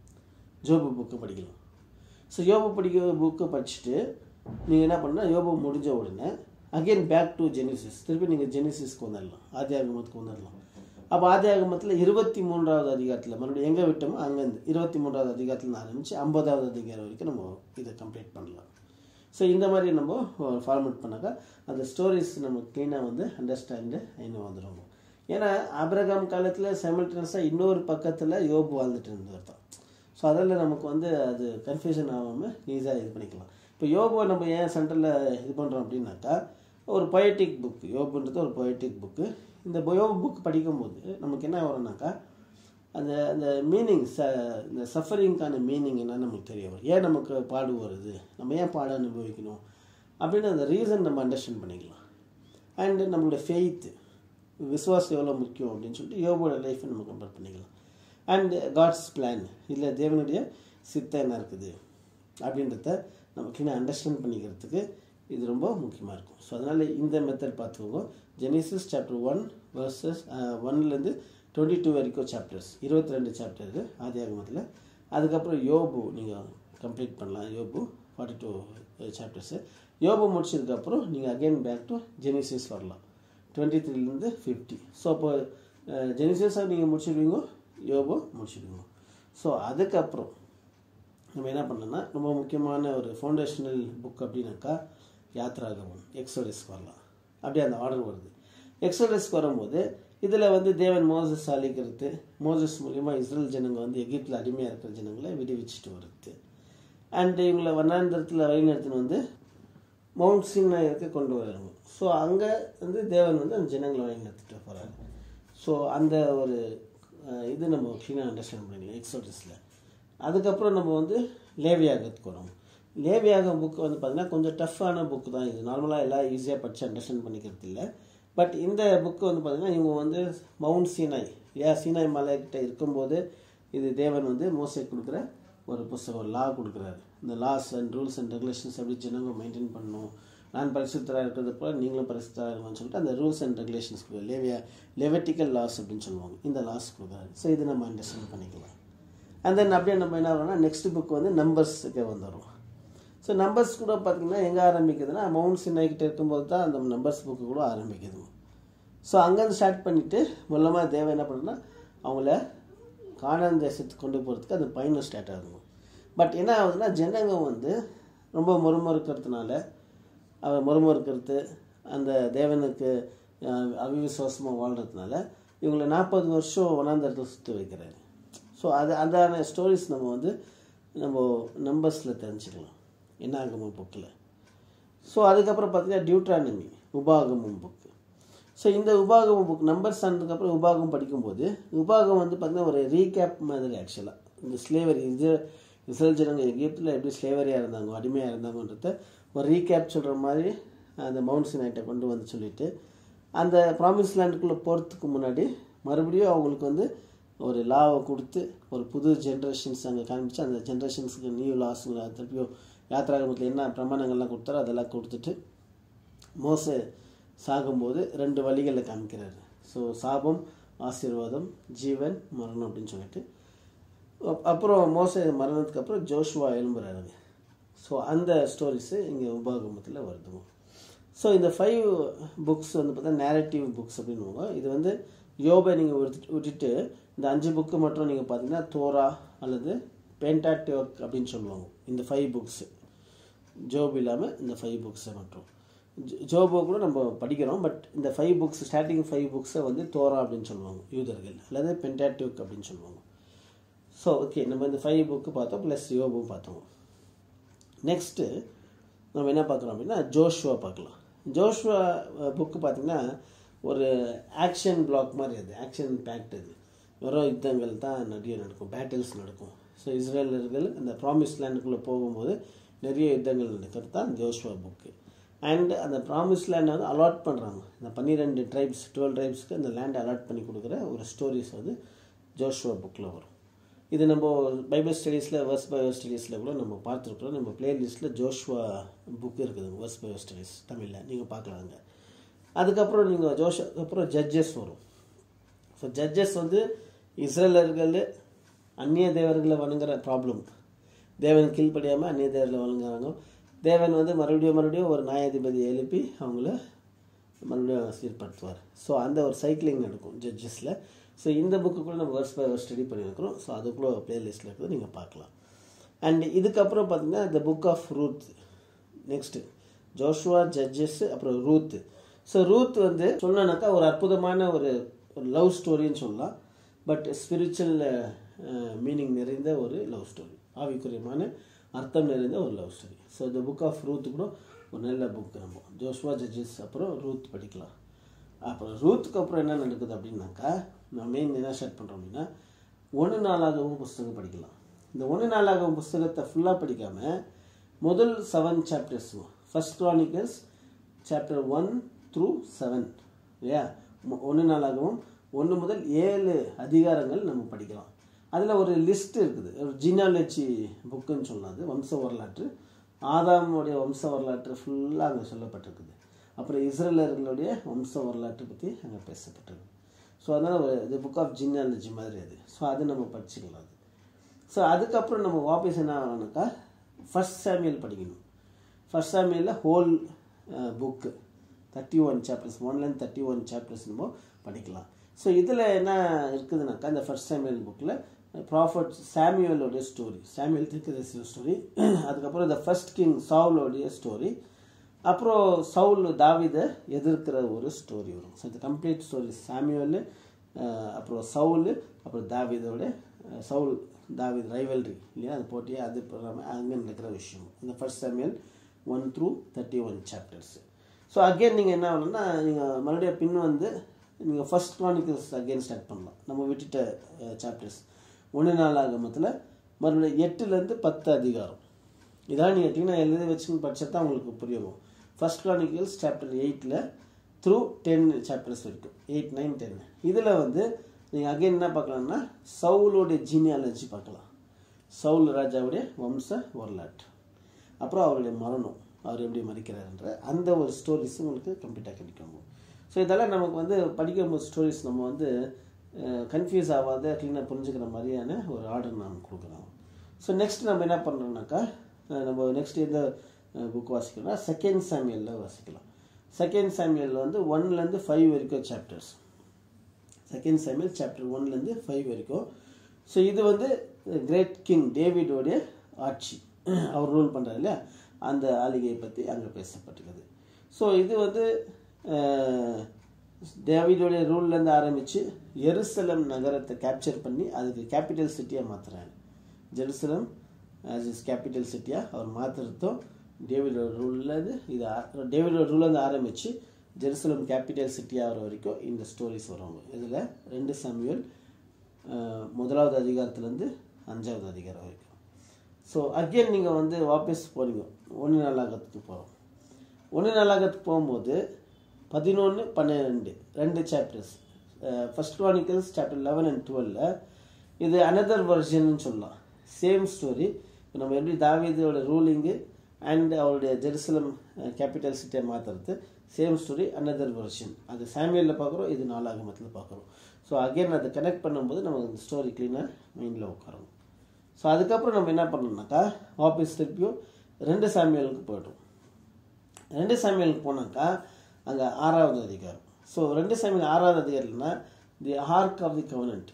ஜோபு புக்கு படிக்கலாம். ஸோ யோபு படிக்க புக்கு படிச்சுட்டு நீங்கள் என்ன பண்ணால் யோபு முடிஞ்ச உடனே அகெயின் பேக் டு ஜெனிசிஸ், திருப்பி நீங்கள் ஜெனிசிஸ்க்கு வந்துடலாம், ஆதியாகமத்துக்கு வந்துடலாம். அப்போ ஆதியாகமத்தில் இருபத்தி மூன்றாவது அதிகாரத்தில் மறுபடியும் எங்கே விட்டோமோ அங்கேருந்து இருபத்தி மூன்றாவது அதிகாரத்தில் ஆரம்பித்து ஐம்பதாவது அதிகாரம் வரைக்கும் நம்ம இதை கம்ப்ளீட் பண்ணலாம். ஸோ இந்த மாதிரி நம்ம ஃபார்மேட் பண்ணாக்கா அந்த ஸ்டோரிஸ் நம்ம க்ளீனாக வந்து அண்டர்ஸ்டாண்டு இன்னும் வந்துடும். ஏன்னா ஆபிரகாம் காலத்தில் சைமல்டேனியஸாக இன்னொரு பக்கத்தில் யோபு வாழ்ந்துட்டு இருந்தவர் தான். ஸோ அதில் நமக்கு வந்து அது கன்ஃபியூஷன் ஆகாமல் ஈஸியாக இது பண்ணிக்கலாம். இப்போ யோபுவை நம்ம ஏன் சென்டரில் இது பண்ணுறோம் அப்படின்னாக்கா, ஒரு பொயட்டிக் புக்கு, யோபுன்றது ஒரு பொயட்டிக் புக்கு. இந்த யோபு புக் படிக்கும்போது நமக்கு என்ன வரும்னாக்கா அந்த அந்த மீனிங் ச இந்த சஃபரிங்க்கான மீனிங் என்னன்னு நமக்கு தெரிய வரும். ஏன் நமக்கு பாடு வருது, நம்ம ஏன் பாட அனுபவிக்கணும் அப்படின்னு அந்த ரீசன் நம்ம அண்டர்ஸ்டாண்ட் பண்ணிக்கலாம். அண்டு நம்மளுடைய ஃபெய்த்து, விசுவாசம் எவ்வளோ முக்கியம் அப்படின்னு சொல்லிட்டு யோபோட லைஃப்பை நம்ம கம்பேர் பண்ணிக்கலாம். அண்ட் காட்ஸ் பிளான், இல்லை தேவனுடைய சித்தம் என்ன இருக்குது அப்படின்றத நம்ம கிட்ட அண்டர்ஸ்டாண்ட் பண்ணிக்கிறதுக்கு இது ரொம்ப முக்கியமாக இருக்கும். ஸோ அதனால் இந்த மெத்தட் பார்த்துக்கோங்க. ஜெனிசிஸ் சாப்டர் ஒன் வர்சஸ் ஒன்லேருந்து டுவெண்ட்டி டூ வரைக்கும் சாப்டர்ஸ், இருபத்தி ரெண்டு சாப்டர் ஆதியாகமத்தில். அதுக்கப்புறம் யோபு நீங்கள் கம்ப்ளீட் பண்ணலாம், யோபு ஃபார்ட்டி டூ சாப்டர்ஸு. யோபு முடிச்சதுக்கப்புறம் நீங்கள் அகெயின் பேக் டு ஜெனிசிஸ் வரலாம், டுவெண்ட்டி த்ரீலேருந்து ஃபிஃப்டி. ஸோ அப்போ ஜெனிசிஸாக நீங்கள் முடிச்சுடுவீங்க, யோபு முடிச்சுடுவீங்க. ஸோ அதுக்கப்புறம் நம்ம என்ன பண்ணோம்னா ரொம்ப முக்கியமான ஒரு ஃபவுண்டேஷனல் புக் அப்படின்னாக்கா யாத்ராகமம், எக்ஸோடஸ்க்கு வரலாம். அப்படியே அந்த ஆர்டர் வருது. எக்ஸோடஸ்க்கு வரும்போது இதில் வந்து தேவன் மோசஸ் அழிக்கிறது, மோசஸ் மூலிமா இஸ்ரேல் ஜனங்க வந்து எகிப்தில் அடிமையாக இருக்கிற ஜனங்களை விடுவிச்சுட்டு வருது. அண்ட் இவங்களை வண்ணாந்திரத்தில் வழிநடத்தின்னு வந்து மவுண்ட் சீனாயிற்கு கொண்டு வராங்க. ஸோ அங்கே வந்து தேவன் வந்து அந்த ஜனங்களை வழிநடத்திட்டு போகிறாங்க. ஸோ அந்த ஒரு இது நம்ம கிளீனாக அண்டர்ஸ்டாண்ட் பண்ணிக்கலாம் எக்ஸோடஸில். அதுக்கப்புறம் நம்ம வந்து லேவியாகத்துக்கு வரோம். லேவியாகம் புக்கு வந்து பார்த்திங்கன்னா கொஞ்சம் டஃப்பான புக்கு தான். இது நார்மலாக எல்லாம் ஈஸியாக படித்து அண்டர்ஸ்டாண்ட் பண்ணிக்கிறது இல்லை. பட் இந்த புக்கு வந்து பார்த்திங்கன்னா இவங்க வந்து மவுண்ட் சீனாய், ஏன் சீனாய் மலைக்கிட்ட இருக்கும்போது இது தேவன் வந்து மோசே கொடுக்குற ஒரு புஸ்தகம், லா கொடுக்குறாரு. இந்த laws and rules and regulations எப்படி ஜனங்க மெயின்டைன் பண்ணணும், நான் பரிசுத்தராக இருக்கிறது போல நீங்களும் பரிசுத்தராக இருக்கணும்னு சொல்லிட்டு அந்த ரூல்ஸ் அண்ட் ரெகுலேஷன்ஸ் கொடுக்குற லேவியா லெவட்டிக்கல் லாஸ் அப்படின்னு சொல்லுவாங்க. இந்த லாஸ் கொடுக்குறாரு. ஸோ இது நம்ம அண்டர்ஸ்டாண்ட் பண்ணிக்கலாம். அண்ட் தென் அப்படியே நம்ம என்ன ஆகிறோம்னா நெக்ஸ்ட் புக் வந்து நம்பர்ஸுக்கு வந்துடும். ஸோ நம்பர்ஸ் கூட பார்த்திங்கன்னா எங்கே ஆரம்பிக்குதுன்னா மவுண்ட் சினாய்கிட்ட இருக்கும்போது தான் அந்த நம்பர்ஸ் புக்கு கூட ஆரம்பிக்குது. ஸோ அங்கேருந்து ஸ்டார்ட் பண்ணிவிட்டு மூலமாக தேவை என்ன பண்ணுன்னா அவங்கள கானான் தேசத்துக்கு கொண்டு போகிறதுக்கு அந்த பயணம் ஸ்டார்ட் ஆகும். பட் என்ன ஆகுதுன்னா ஜனங்க வந்து ரொம்ப முறுமுறுக்கிறதுனால அவர் முறுமுறுக்கிறது அந்த தேவனுக்கு அவிவிசுவாசமாக வாழ்கிறதுனால இவங்களை நாற்பது வருஷம் ஒன்னாந்தரத்தில் சுற்றி வைக்கிறாரு. ஸோ அது அதான ஸ்டோரிஸ் நம்ம வந்து நம்ம நம்பர்ஸில் தெரிஞ்சுக்கலாம் என்ன ஆகமம் புக்கில். ஸோ அதுக்கப்புறம் பார்த்திங்கன்னா டியூட்ரானமி உபாகமம் புக்கு. ஸோ இந்த உபாகமம் புக் நம்பர்ஸ் ஆனதுக்கப்புறம் உபாகம் படிக்கும்போது உபாகம் வந்து பார்த்திங்கன்னா ஒரு ரீகேப் மாதிரி ஆக்சுவலாக இந்த ஸ்லேவரி இது இஸ்ரேல் ஜனங்க எகிப்தில் எப்படி ஸ்லேவரியாக இருந்தாங்க அடிமையாக இருந்தாங்கன்றத ஒரு ரீகேப் சொல்கிற மாதிரி அந்த மவுண்ட் சினாய்கிட்ட கொண்டு வந்து சொல்லிவிட்டு அந்த ப்ராமிஸ் லேண்டுக்குள்ளே போகிறதுக்கு முன்னாடி மறுபடியும் அவங்களுக்கு வந்து ஒரு லாவை கொடுத்து ஒரு புது ஜென்ரேஷன்ஸ் அங்கே காமிச்சு அந்த ஜென்ரேஷன்ஸுக்கு நியூ லாஸுங்களை திருப்பியும் யாத்திராகமத்தில் என்ன பிரமாணங்கள்லாம் கொடுத்தாரோ அதெல்லாம் கொடுத்துட்டு மோசே சாகும்போது ரெண்டு வழிகளில் காமிக்கிறாரு. ஸோ சாபம் ஆசீர்வாதம் ஜீவன் மரணம் அப்படின்னு சொல்லிட்டு அப்புறம் மோசே மரணத்துக்கு அப்புறம் ஜோஷுவா எழும்புறாரு. ஸோ அந்த ஸ்டோரிஸு இங்கே உபாகமத்தில் வருது. ஸோ இந்த ஃபைவ் புக்ஸ் வந்து பார்த்தா நேரட்டிவ் புக்ஸ் அப்படின்னுவாங்க. இது வந்து யோபை நீங்கள் விட்டு விட்டுட்டு இந்த அஞ்சு புக்கு மட்டும் நீங்கள் பார்த்தீங்கன்னா தோரா அல்லது பென்டாட்டியோக் அப்படின்னு சொல்லுவாங்க. இந்த ஃபைவ் புக்ஸு ஜோப் இல்லாமல் இந்த ஃபைவ் புக்ஸை மட்டும் ஜோபோ கூட நம்ம படிக்கிறோம். பட் இந்த ஃபைவ் புக்ஸ் ஸ்டார்டிங் ஃபைவ் புக்ஸை வந்து தோரா அப்படின்னு சொல்லுவாங்க யூதர்கள் அல்லது பென்டாட்டியோக் அப்படின்னு சொல்லுவாங்க. ஸோ ஓகே நம்ம இந்த ஃபைவ் புக்கு பார்த்தோம் ப்ளஸ் யோபும் பார்த்தோம். நெக்ஸ்ட்டு நம்ம என்ன பார்க்குறோம் அப்படின்னா ஜோஷுவா பார்க்கலாம். ஜோஷுவா புக்கு பார்த்திங்கன்னா ஒரு ஆக்ஷன் பிளாக் மாதிரி அது ஆக்ஷன் பேக்ட் அது வெறும் யுத்தங்கள் தான் நிறைய நடக்கும் பேட்டில்ஸ் நடக்கும். ஸோ இஸ்ரேலர்கள் அந்த ப்ராமிஸ் லேண்டுக்குள்ளே போகும்போது நிறைய யுத்தங்கள் நடக்கிறது தான் ஜோஷுவா புக்கு. அண்ட் அந்த ப்ராமிஸ் லேண்டை வந்து அலாட் பண்ணுறாங்க இந்த பன்னிரெண்டு ட்ரைப்ஸ் டுவெல் ட்ரைப்ஸ்க்கு அந்த லேண்டை அலாட் பண்ணி கொடுக்குற ஒரு ஸ்டோரிஸ் வந்து ஜோஷுவா புக்கில் வரும். இது நம்ம பைபிள் ஸ்டடீஸில் வர்ஸ் பைபிள் ஸ்டடீஸில் கூட நம்ம பார்த்துருக்குறோம். நம்ம பிளேலிஸ்ட்டில் ஜோஷுவா புக் இருக்குது வர்ஸ் பைபிள் ஸ்டடீஸ் தமிழில் நீங்கள் பார்க்கலாங்க. அதுக்கப்புறம் நீங்கள் ஜோஷ் அப்புறம் ஜட்ஜஸ் வரும். ஸோ ஜட்ஜஸ் வந்து இஸ்ரேலர்கள் அந்நிய தேவர்களை வணங்குற ப்ராப்ளம் தேவன் கீழ்ப்படியாமல் அந்நிய தேவர்களை வணங்குறாங்க. தேவன் வந்து மறுபடியும் மறுபடியும் ஒரு நியாயாதிபதியை எழுப்பி அவங்கள மறுபடியும் சீர்படுத்துவார். ஸோ அந்த ஒரு சைக்கிளிங் நடக்கும் ஜட்ஜஸில். ஸோ இந்த புக்கு கூட நம்ம வர்ஸ் பை வர்ஸ் ஸ்டடி பண்ணியிருக்கிறோம். ஸோ அதுக்குள்ளே பிளேலிஸ்ட்டில் இருக்குது நீங்கள் பார்க்கலாம். அண்ட் இதுக்கப்புறம் பார்த்திங்கன்னா the book of Ruth next Joshua Judges அப்புறம் ரூத். ஸோ ரூத் வந்து சொன்னாக்கா ஒரு அற்புதமான ஒரு லவ் ஸ்டோரின்னு சொல்லலாம். பட் ஸ்பிரிச்சுவல் மீனிங் நிறைந்த ஒரு லவ் ஸ்டோரி ஆவிக்குரியமான அர்த்தம் நிறைந்த ஒரு லவ் ஸ்டோரி. ஸோ இந்த புக் ஆஃப் ரூத் கூட ஒரு நல்ல புக். நம்ம ஜோஷுவா ஜட்ஜஸ் அப்புறம் ரூத் படிக்கலாம். அப்புறம் ரூத்துக்கு அப்புறம் என்ன நடக்குது அப்படின்னாக்கா நம்ம மெயின் என்ன ஸ்டார்ட் பண்ணுறோம் அப்படின்னா ஒன்று நாளாகவும் புஸ்தகம் படிக்கலாம். இந்த ஒன்று நாளாகவும் புஸ்தகத்தை ஃபுல்லாக படிக்காமல் முதல் seven chapters first Chronicles chapter one through seven இல்லையா ஒன்று நாளாகவும் ஒன்று முதல் ஏழு அதிகாரங்கள் நம்ம படிக்கலாம். அதில் ஒரு லிஸ்ட் இருக்குது ஒரு ஜீனாலஜி புக்குன்னு சொல்லாது வம்ச வரலாற்று ஆதாமுடைய வம்ச வரலாற்று ஃபுல்லாக அங்கே சொல்லப்பட்டிருக்குது. அப்புறம் இஸ்ரேலர்களுடைய வம்ச வரலாற்றை பற்றி அங்கே பேசப்பட்டிருக்கு. ஸோ அதனால் ஒரு இது புக் ஆஃப் ஜீனாலஜி மாதிரி அது. ஸோ அது நம்ம படிச்சுக்கலாம் அது. ஸோ அதுக்கப்புறம் நம்ம வாபஸ் என்ன ஆகணும்னாக்கா ஃபர்ஸ்ட் சாமியல் படிக்கணும். ஃபர்ஸ்ட் சாமியலில் whole book thirty one chapters ஒன்லேருந்து தேர்ட்டி ஒன் சாப்டர்ஸ் நம்ம படிக்கலாம். ஸோ இதில் என்ன இருக்குதுனாக்கா இந்த ஃபர்ஸ்ட் சாமியல் புக்கில் ப்ராஃபட் சாமியலோடைய ஸ்டோரி சாமியல் தீர்க்கதரிசி ஸ்டோரி அதுக்கப்புறம் இந்த ஃபர்ஸ்ட் கிங் சவுலோடைய ஸ்டோரி அப்புறம் சவுல் தாவீதை எதிர்க்கிற ஒரு ஸ்டோரி வரும். ஸோ இந்த கம்ப்ளீட் ஸ்டோரி சாமியல் அப்புறம் சவுல் அப்புறம் தாவீதோட சவுல் தாவீத் ரைவல்ரி இல்லையா அது போட்டியே அது அங்கே நடக்கிற விஷயம் இந்த first Samuel one through thirty one chapters. So again நீங்கள் என்ன ஆகணும்னா நீங்கள் மறுபடியும் பின் வந்து நீங்கள் ஃபர்ஸ்ட் கிரானிக்கல்ஸ் அகெயின் ஸ்டார்ட் பண்ணலாம். நம்ம விட்டுட்ட சாப்டர்ஸ் ஒன்று நாளாகமத்தில் மறுபடியும் எட்டுலேருந்து பத்து அதிகாரம் இதான் நீங்கள் கேட்டிங்கன்னா எழுதி வச்சுன்னு படித்தா தான் உங்களுக்கு புரியும். ஃபர்ஸ்ட் கிரானிக்கல்ஸ் சாப்டர் எயிட்டில் த்ரூ டென் சாப்டர்ஸ் வரைக்கும் எயிட் நைன் டென் இதில் வந்து நீங்கள் அகெயின் என்ன பார்க்கலாம்னா சவுலோடைய ஜீனியாலஜி பார்க்கலாம். சவுல் ராஜாவுடைய வம்ச வரலாற்று அப்புறம் அவருடைய மரணம் அவர் எப்படி மறிக்கிறாருன்ற அந்த ஒரு ஸ்டோரிஸ் உங்களுக்கு கம்ப்ளீட்டாக கிடைக்கும். ஸோ இதெல்லாம் நமக்கு வந்து படிக்கும்போது ஸ்டோரிஸ் நம்ம வந்து கன்ஃபியூஸ் ஆகாத க்ளீனாக புரிஞ்சுக்கிற மாதிரியான ஒரு ஆர்டர் நாம் கொடுக்குறோம். ஸோ நெக்ஸ்ட் நம்ம என்ன பண்ணுறோம்னாக்கா நம்ம நெக்ஸ்ட் எந்த புக் வாசிக்கணும்னா செகண்ட் சாமியலில் வாசிக்கலாம். செகண்ட் சாமியலில் வந்து ஒன்லேருந்து ஃபைவ் வரைக்கும் சாப்டர்ஸ். செகண்ட் சாமியல் சாப்டர் ஒன்லேருந்து ஃபைவ் வரைக்கும். ஸோ இது வந்து கிரேட் கிங் டேவிடோடைய ஆட்சி, அவர் ரூல் பண்ணுறாரு இல்லையா, அந்த ஆளிகையை பற்றி அங்கே பேசப்பட்டிருக்குது. ஸோ இது வந்து டேவிடோடைய ரூல்லேருந்து ஆரம்பித்து எருசலம் நகரத்தை கேப்சர் பண்ணி அதுக்கு கேபிட்டல் சிட்டியாக மாற்றுறாரு. ஜெருசலம் ஆஸ் இஸ் கேபிட்டல் சிட்டியாக அவர் மாற்றுறதும் டேவிடோட ரூல்லேருந்து இது டேவிடோட ரூல்லேருந்து ஆரம்பித்து ஜெருசலம் கேபிட்டல் சிட்டி ஆகிற வரைக்கும் இந்த ஸ்டோரிஸ் வருவாங்க. இதில் ரெண்டு சாமுவேல் முதலாவது அதிகாரத்துலேருந்து அஞ்சாவது அதிகாரம் வரைக்கும். ஸோ அகெயின் நீங்கள் வந்து வாபஸ் போறீங்க, ஒன்று நாளாகத்துக்கு போகிறோம். ஒன்று நாளாகத்துக்கு போகும்போது பதினொன்று பன்னிரெண்டு ரெண்டு chapters, first Chronicles chapter eleven and டுவெல்ல இது அனதர் வெர்ஷன்னு சொல்லலாம். Same story. இப்போ நம்ம எப்படி தாவீதோட ரூலிங்கு அண்ட் அவருடைய ஜெருசலம் கேபிட்டல் சிட்டியை மாற்றுறது சேம் ஸ்டோரி, அனதர் வெர்ஷன். அது சாமுவேலில் பார்க்குறோம், இது நாளாகமத்தில் பார்க்குறோம். ஸோ அகெயின் அதை கனெக்ட் பண்ணும்போது நம்ம இந்த ஸ்டோரி க்ளீனாக மைண்டில் உட்காரும். ஸோ அதுக்கப்புறம் நம்ம என்ன பண்ணோம்னாக்கா வாபஸ் திருப்பியும் ரெண்டு சாமுவேலுக்கு போய்ட்டோம். ரெண்டு சாமுவேலுக்கு போனாக்கா அங்கே ஆறாவது அதிகாரம். ஸோ ரெண்டு சாமுவேல் ஆறாவது அதிகாரம்னா the ark of the covenant,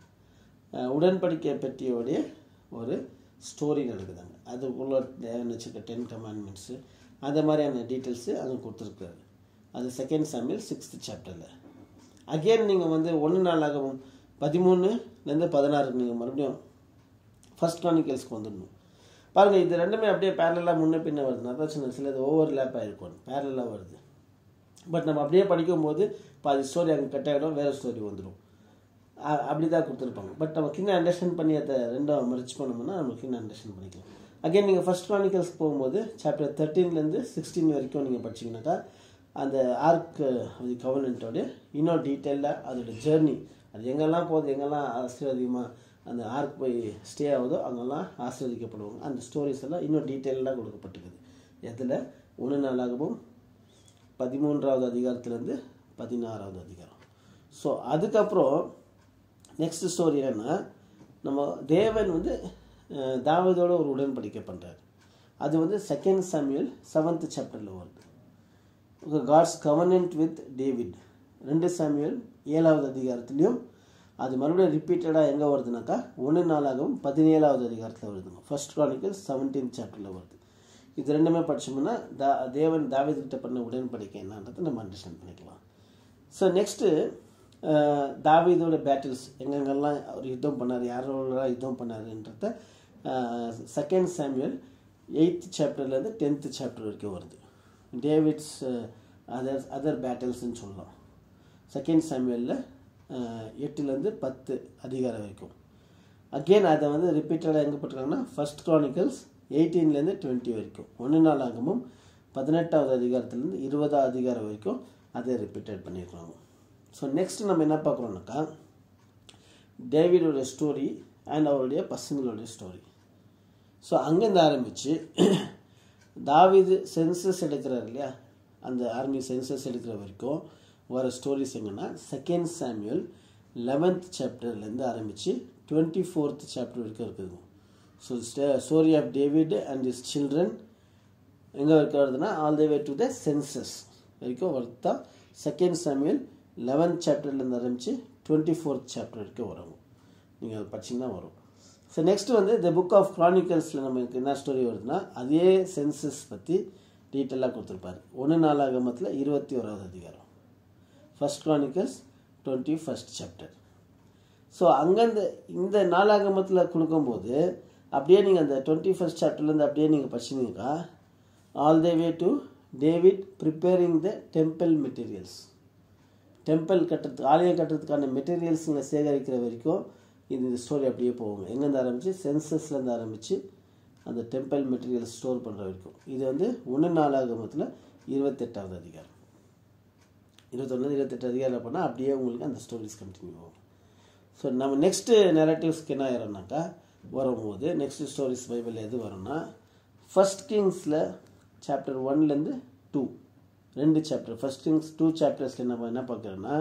உடன்படிக்கை பெட்டியோடைய ஒரு ஸ்டோரி நடக்குதுங்க. அதுக்குள்ள வச்சுக்க டென் கமாண்ட்மெண்ட்ஸு அந்த மாதிரியான டீட்டெயில்ஸு அங்கே கொடுத்துருக்காரு. அது செகண்ட் சாமுவேல் சிக்ஸ்த் சாப்டரில். அகெயின் நீங்கள் வந்து ஒன்று நாளாகவும் பதிமூணுலேருந்து பதினாறுக்கு நீங்கள் மறுபடியும் ஃபர்ஸ்ட் குரானிக்கல்ஸ்க்கு வந்துடணும். பாருங்கள், இது ரெண்டுமே அப்படியே பேரலாக முன்ன பின்ன வருது. நான் தான் சொன்னேன், சில இது ஓவர் லேப் ஆகிருக்கும், பேரலாக வருது. பட் நம்ம அப்படியே படிக்கும்போது பாதி ஸ்டோரி அங்கே கட் ஆகிடும், வேறு ஸ்டோரி வந்துடும். அப்படி தான் கொடுத்துருப்பாங்க. பட் நம்ம கிண்ண அண்டர்ஸ்டாண்ட் பண்ணி அதை ரெண்டும் மரிச் பண்ணோம்னா நம்ம கிண்ண அண்டர்ஸ்டாண்ட் பண்ணிக்கலாம். அகெயின் நீங்கள் ஃபர்ஸ்ட் குரானிக்கல்ஸ் போகும்போது சாப்டர் தேர்ட்டீன்லேருந்து சிக்ஸ்டீன் வரைக்கும் நீங்கள் படிச்சிங்கனாக்கா அந்த ஆர்க் கவர்னன்ட்டோடைய இன்னும் டீட்டெயிலாக அதோட ஜேர்னி, அது எங்கெல்லாம் போகுது, எங்கெல்லாம் ஆசீர்வாதிகமாக அந்த ஆர்க் போய் ஸ்டே ஆகுதோ அங்கெல்லாம் ஆசீர்வதிக்கப்படுவாங்க. அந்த ஸ்டோரிஸ் எல்லாம் இன்னும் டீட்டெயிலாக கொடுக்கப்பட்டிருக்குது. எதில் ஒன்று நாளாகவும் பதிமூன்றாவது அதிகாரத்துலேருந்து பதினாறாவது அதிகாரம். ஸோ அதுக்கப்புறம் நெக்ஸ்ட் ஸ்டோரி என்னன்னா, நம்ம தேவன் வந்து தாவீதோட ஒரு உடன்படிக்கை பண்ணுறாரு. அது வந்து செகண்ட் சாமுவேல் செவன்த் சாப்டரில் வருது. காட்ஸ் கவர்னன்ட் வித் டேவிட் ரெண்டு சாமுவேல் ஏழாவது அதிகாரத்துலேயும் அது மறுபடியும் ரிப்பீட்டடாக எங்கே வருதுனாக்கா ஒன்று நாளாகவும் பதினேழாவது அதிகாரத்தில் வருதுங்க. ஃபர்ஸ்ட் குரானிக்கல்ஸ் செவன்டீன்த் சாப்டரில் வருது. இது ரெண்டுமே படிச்சோம்னா தா தேவன் தாவீதுகிட்ட பண்ண உடன்படிக்கை என்னன்றதை நம்ம அண்டர்ஸ்டாண்ட் பண்ணிக்கலாம். ஸோ நெக்ஸ்ட்டு தாவீதோட பேட்டில்ஸ் எங்கெங்கெல்லாம் அவர் யுத்தம் பண்ணார், யாரோட யுத்தம் பண்ணாருன்றத செகண்ட் சாமுவேல் எயித்து சாப்டர்லேருந்து டென்த்து சாப்டர் வரைக்கும் வருது. டேவிட்ஸ் அதர் அதர் பேட்டில்ஸ்ன்னு சொல்லலாம். செகண்ட் சாமுவேலில் எட்டுலேருந்து பத்து அதிகாரம் வரைக்கும். அகெயின் அதை வந்து ரிப்பீட்டடாக எங்கே போட்டிருக்காங்கன்னா ஃபர்ஸ்ட் குரானிக்கல்ஸ் எயிட்டீன்லேருந்து டுவெண்ட்டி வரைக்கும். ஒன்று நாளாகவும் பதினெட்டாவது அதிகாரத்துலேருந்து இருபதாவது அதிகாரம் வரைக்கும் அதை ரிப்பீட்டட் பண்ணியிருக்காங்க. ஸோ நெக்ஸ்ட் நம்ம என்ன பார்க்குறோம்னாக்கா டேவிடோட ஸ்டோரி அண்ட் அவருடைய பசங்களுடைய ஸ்டோரி. ஸோ அங்கேருந்து ஆரம்பித்து தாவீது சென்சஸ் எடுக்கிறார் இல்லையா, அந்த ஆர்மி சென்சஸ் எடுக்கிற வரைக்கும் வர ஸ்டோரிஸ் எங்கன்னா செகண்ட் சாமுவேல் லெவன்த் சாப்டர்லேருந்து ஆரம்பித்து டுவெண்ட்டி ஃபோர்த் சாப்டர் வரைக்கும் இருக்குது. So story of David and his children எங்கே வரைக்கும் வருதுன்னா all the way to the census வரைக்கும் வருதா. செகண்ட் சாமுவேல் லெவன்த் சாப்டர்லேருந்து ஆரம்பித்து டுவெண்ட்டி ஃபோர்த் சாப்டர் வரைக்கும் வரும். நீங்கள் அதை படிச்சிங்கன்னா வரும். ஸோ நெக்ஸ்ட் வந்து த புக் ஆஃப் குரானிக்கல்ஸில் நமக்கு என்ன ஸ்டோரி வருதுன்னா அதே சென்சஸ் பற்றி டீட்டெயிலாக கொடுத்துருப்பாரு. ஒன்று நாளாகமத்தில் இருபத்தி ஓராவது அதிகாரம், first Chronicles twenty first chapter. So அங்கேருந்து இந்த நாளாகமத்தில் கொடுக்கும்போது அப்படியே நீங்கள் அந்த டுவெண்ட்டி ஃபர்ஸ்ட் சாப்டர்லேருந்து அப்படியே நீங்கள் படிச்சிங்கக்கா all the way to David preparing the temple materials. Temple கட்டுறதுக்கு ஆலயம் கட்டுறதுக்கான மெட்டீரியல்ஸுங்களை சேகரிக்கிற வரைக்கும் இது இந்த ஸ்டோரி அப்படியே போவாங்க. எங்கேருந்து ஆரம்பித்து சென்சஸ்லேருந்து ஆரம்பித்து அந்த டெம்பிள் மெட்டீரியல் ஸ்டோர் பண்ணுற வரைக்கும். இது வந்து ஒன்று நாளாகமத்தில் இருபத்தெட்டாவது அதிகாரம், இருபத்தொன்று இருபத்தெட்டு அதிகாரம் பண்ணால் அப்படியே உங்களுக்கு அந்த ஸ்டோரிஸ் கண்டினியூ ஆகும். ஸோ நம்ம நெக்ஸ்ட்டு நெரட்டிவ்ஸ்க்கு என்ன ஆயிரோம்னாக்கா வரும்போது நெக்ஸ்ட் ஸ்டோரிஸ் பைபிளில் எது வரும்னா ஃபர்ஸ்ட் கிங்ஸில் சாப்டர் ஒன்லேருந்து டூ ரெண்டு சாப்டர். ஃபர்ஸ்ட் கிங்ஸ் டூ சாப்டர்ஸில் நம்ம என்ன பார்க்குறோன்னா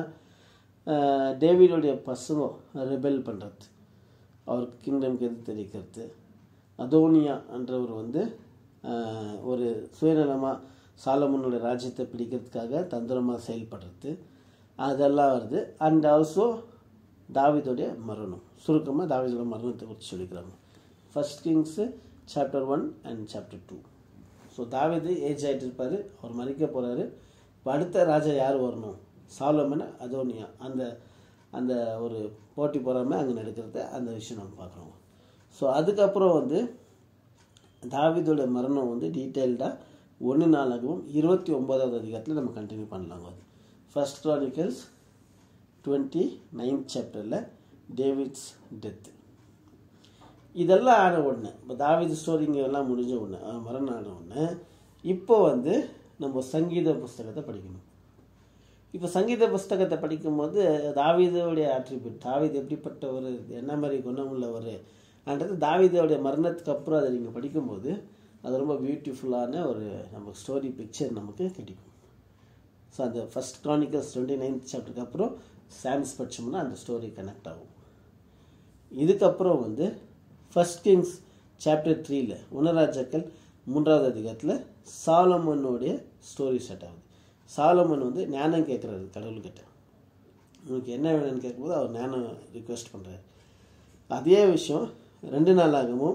டேவிடோடைய பசங்க ரிபெல் பண்ணுறது, அவர் கிங்டம்க்கு எது தெரிவிக்கிறது, அதோனியா என்றவர் வந்து ஒரு சுயநலமாக சாலமோனோட ராஜ்யத்தை பிடிக்கிறதுக்காக தந்திரமாக செயல்படுறது அதெல்லாம் வருது. அண்ட் ஆல்சோ தாவீதுடைய மரணம், சுருக்கமாக தாவீதோட மரணத்தை குறித்து சொல்லிக்கிறாங்க. First Kings chapter one and chapter two. So தாவீது ஏஜ் ஆகிட்டு இருப்பார், அவர் மறிக்க போகிறாரு. இப்போ அடுத்த ராஜா யார் வரணும்? சாலமன் அதோனியா. அந்த அந்த ஒரு போட்டி போகாமல் அங்கே நடக்கிறத அந்த விஷயம் நம்ம பார்க்குறோம். ஸோ அதுக்கப்புறம் வந்து தாவீதோட மரணம் வந்து டீட்டெயில்டாக ஒன்று நாளாகவும் இருபத்தி ஒன்பதாவது அதிகாரத்தில் நம்ம கண்டினியூ பண்ணலாங்க. அது ஃபர்ஸ்ட் கிரானிக்கல்ஸ் டுவெண்ட்டி நைன்த் சாப்டரில் டேவிட்ஸ் டெத்து. இதெல்லாம் ஆன உடனே இப்போ தாவீது ஸ்டோரிங்க எல்லாம் முடிஞ்ச உடனே மரணம் ஆன உடனே இப்போ வந்து நம்ம சங்கீத புஸ்தகத்தை படிக்கணும். இப்போ சங்கீத புஸ்தகத்தை படிக்கும்போது தாவீதோடைய ஆட்ரிபியூட், தாவீது எப்படிப்பட்டவர், என்ன மாதிரி குணமுள்ளவர் அன்றது தாவீதோடைய மரணத்துக்கு அப்புறம் அதை நீங்கள் படிக்கும்போது அது ரொம்ப பியூட்டிஃபுல்லான ஒரு நமக்கு ஸ்டோரி பிக்சர் நமக்கு கிடைக்கும். ஸோ அந்த ஃபர்ஸ்ட் கிரானிக்கல்ஸ் டுவெண்ட்டி நைன்த் சாப்டருக்கு அப்புறம் சாம்ஸ் படித்தோம்னா அந்த ஸ்டோரி கனெக்ட் ஆகும். இதுக்கப்புறம் வந்து ஃபர்ஸ்ட் கிங்ஸ் சாப்டர் த்ரீல உணராஜாக்கள் மூன்றாவது அதிகாரத்தில் சாலமோனுடைய ஸ்டோரி ஸ்டார்ட் ஆகுது. சாலமன் வந்து ஞானம் கேட்குறாரு கடவுள்கிட்ட. உனக்கு என்ன வேணும்னு கேட்கும்போது அவர் ஞானம் ரிக்வெஸ்ட் பண்ணுறாரு. அதே விஷயம் ரெண்டு நாளாகவும்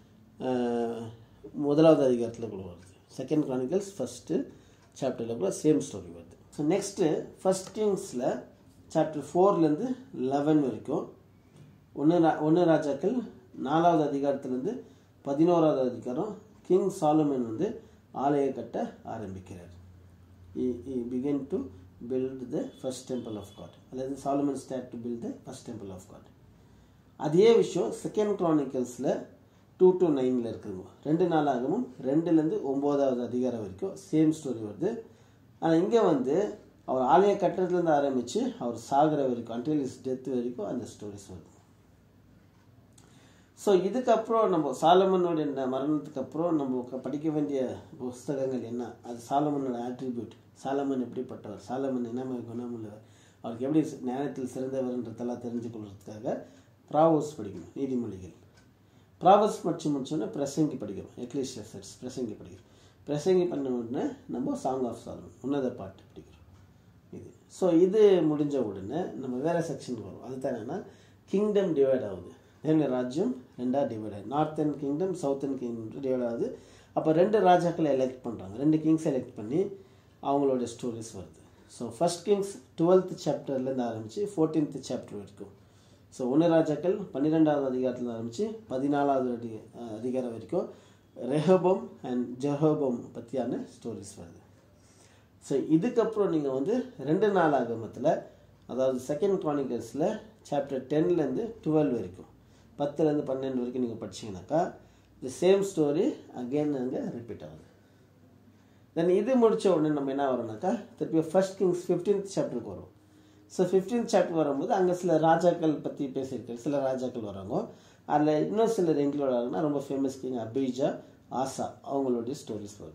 முதலாவது அதிகாரத்தில் கூட வருது. செகண்ட் கிரானிக்கல்ஸ் ஃபஸ்ட்டு சாப்டரில் கூட சேம் ஸ்டோரி வருது. ஸோ நெக்ஸ்ட்டு ஃபர்ஸ்ட் கிங்ஸில் சாப்டர் ஃபோர்லேருந்து லெவன் வரைக்கும் ஒன்று ரா ஒன்று ராஜாக்கள் நாலாவது அதிகாரத்துலேருந்து பதினோராவது அதிகாரம் கிங் சாலமன் வந்து ஆலய கட்ட ஆரம்பிக்கிறார். He, he began to build the first temple of God. அல்லது Solomon started to build the first temple of God. அதே விஷயம் செகண்ட் கிரானிக்கல்ஸில் டூ டு நைனில் இருக்குதுங்க. ரெண்டு நாளாகவும் ரெண்டுலேருந்து ஒம்போதாவது அதிகாரம் வரைக்கும் சேம் ஸ்டோரி வருது. ஆனால் இங்கே வந்து அவர் ஆலய கட்டுறதுலேருந்து ஆரம்பித்து அவர் சாகிற வரைக்கும் அன்டில் இஸ் டெத் வரைக்கும் அந்த ஸ்டோரிஸ் வருது. ஸோ இதுக்கப்புறம் நம்ம சாலமனுடைய மரணத்துக்கு அப்புறம் நம்ம படிக்க வேண்டிய புஸ்தகங்கள் என்ன, அது சாலமனோட ஆட்ரிபியூட், சாலமன் எப்படிப்பட்டவர், சாலமன் என்ன மாதிரி குணமுள்ளவர், அவருக்கு எப்படி ஞானத்தில் சிறந்தவர்ன்றதெல்லாம் தெரிஞ்சு கொள்வதற்காக ப்ராவர்ஸ் படிக்கணும், நீதிமொழிகள். ப்ராவர்ஸ் படித்து முடிச்சோடனே பிரசங்கி படிக்கிறோம், எக்லீசியாஸ்டஸ் பிரசங்கி படிக்கிறோம். பிரசங்கி பண்ண உடனே நம்ம சாங் ஆஃப் சாலமன் உன்னத பாட்டு படிக்கிறோம். இது ஸோ இது முடிஞ்ச உடனே நம்ம வேறு செக்ஷனுக்கு வரும். அதுதான் என்னென்னா கிங்டம் டிவைட் ஆகுது. தேவனுடைய ராஜ்யம் ரெண்டாக டிவைட் ஆகுது. Northern kingdom southern kingdom divide ஆகுது. அப்போ ரெண்டு ராஜாக்களை எலெக்ட் பண்ணுறாங்க, ரெண்டு கிங்ஸ் எலெக்ட் பண்ணி அவங்களோட ஸ்டோரிஸ் வருது. ஸோ ஃபர்ஸ்ட் கிங்ஸ் டுவெல்த் சாப்டர்லேருந்து ஆரம்பித்து ஃபோர்டீன்த் சாப்டர் வரைக்கும். ஸோ ஒன்று ராஜாக்கள் பன்னிரெண்டாவது அதிகாரத்தில் ஆரம்பித்து பதினாலாவது அடி அதிகாரம் வரைக்கும் ரெஹோபோம் அண்ட் ஜெரோபோம் பற்றியான ஸ்டோரிஸ் வருது. ஸோ இதுக்கப்புறம் நீங்கள் வந்து ரெண்டு நாள் ஆகமத்தில், அதாவது செகண்ட் கிரானிக்கல்ஸில் சாப்டர் டென்லேருந்து டுவெல் வரைக்கும், பத்துலேருந்து பன்னெண்டு வரைக்கும் நீங்கள் படிச்சிங்கனாக்கா தி சேம் ஸ்டோரி அகெயின் அங்கே ரிப்பீட் ஆகுது. தென் இது முடித்த உடனே நம்ம என்ன வரோம்னாக்கா திருப்பி ஃபர்ஸ்ட் கிங்ஸ் ஃபிஃப்டீன்த் சாப்டருக்கு வரும். ஸோ ஃபிஃப்டீன்த் சாப்டர் வரும்போது அங்கே சில ராஜாக்கள் பற்றி பேசியிருக்காரு, சில ராஜாக்கள் வராங்க. அதில் இன்னும் சிலர் இன்க்ளூட் ஆகுனா ரொம்ப ஃபேமஸ் கிங் அபீஜா, ஆசா, அவங்களுடைய ஸ்டோரிஸ் வருது.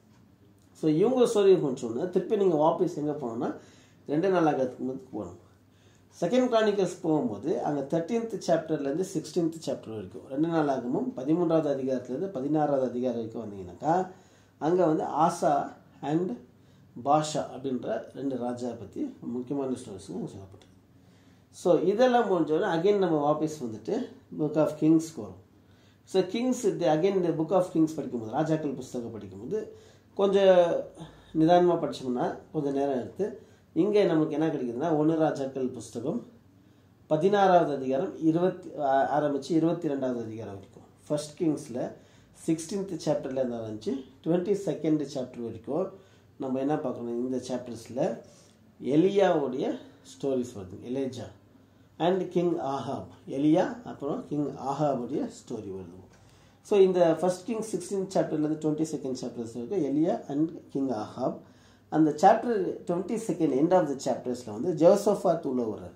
ஸோ இவங்க ஸ்டோரி முடிச்சோன்னா திருப்பி நீங்கள் வாபஸ் எங்கே போகணுன்னா ரெண்டு நாள் ஆகிறதுக்கு போகணும். செகண்ட் கிரானிக்கல்ஸ் போகும்போது அங்கே தேர்ட்டீன்த் சாப்டர்லேருந்து சிக்ஸ்டீன்த் சாப்டர் வரைக்கும் ரெண்டு நாள் ஆகமும் பதிமூன்றாவது அதிகாரத்துலேருந்து பதினாறாவது அதிகாரம் வரைக்கும் வந்தீங்கன்னாக்கா அங்கே வந்து ஆசா அண்ட் பாஷா அப்படின்ற ரெண்டு ராஜா பற்றி முக்கியமான ஸ்டோரிஸும் சொல்லப்பட்டது. ஸோ இதெல்லாம் முடிஞ்சோடனே அகெயின் நம்ம வாபஸ் வந்துட்டு புக் ஆஃப் கிங்ஸ்க்கு வரும். ஸோ கிங்ஸ் இது அகெயின் இந்த புக் ஆஃப் கிங்ஸ் படிக்கும்போது, ராஜாக்கள் புஸ்தகம் படிக்கும்போது கொஞ்சம் நிதானமாக படித்தோம்னா கொஞ்சம் நேரம் எடுத்து இங்கே நமக்கு என்ன கிடைக்குதுன்னா ஒன்று ராஜாக்கள் புஸ்தகம் பதினாறாவது அதிகாரம் இருபத்தி ஆரம்பித்து இருபத்தி ரெண்டாவது அதிகாரம் வரைக்கும், ஃபர்ஸ்ட் கிங்ஸில் சிக்ஸ்டீன்த் சாப்டர்லேருந்து ஆரம்பிச்சு டுவெண்ட்டி செகண்ட் சாப்டர் வரைக்கும் நம்ம என்ன பார்க்கணும். இந்த சாப்டர்ஸில் எலியாவுடைய ஸ்டோரிஸ் வருது, எலேஜா அண்ட் கிங் ஆஹாப், எலியா அப்புறம் கிங் ஆஹாபுடைய ஸ்டோரி வருது. ஸோ இந்த ஃபர்ஸ்ட் கிங் சிக்ஸ்டீன்த் சாப்டர்லேருந்து டுவெண்ட்டி செகண்ட் சாப்டர்ஸ் வரைக்கும் எலியா அண்ட் கிங் ஆஹாப். அந்த chapter twenty second end of the சாப்டர்ஸில் வந்து ஜோசஃபாத் உள்ள வர்றாரு,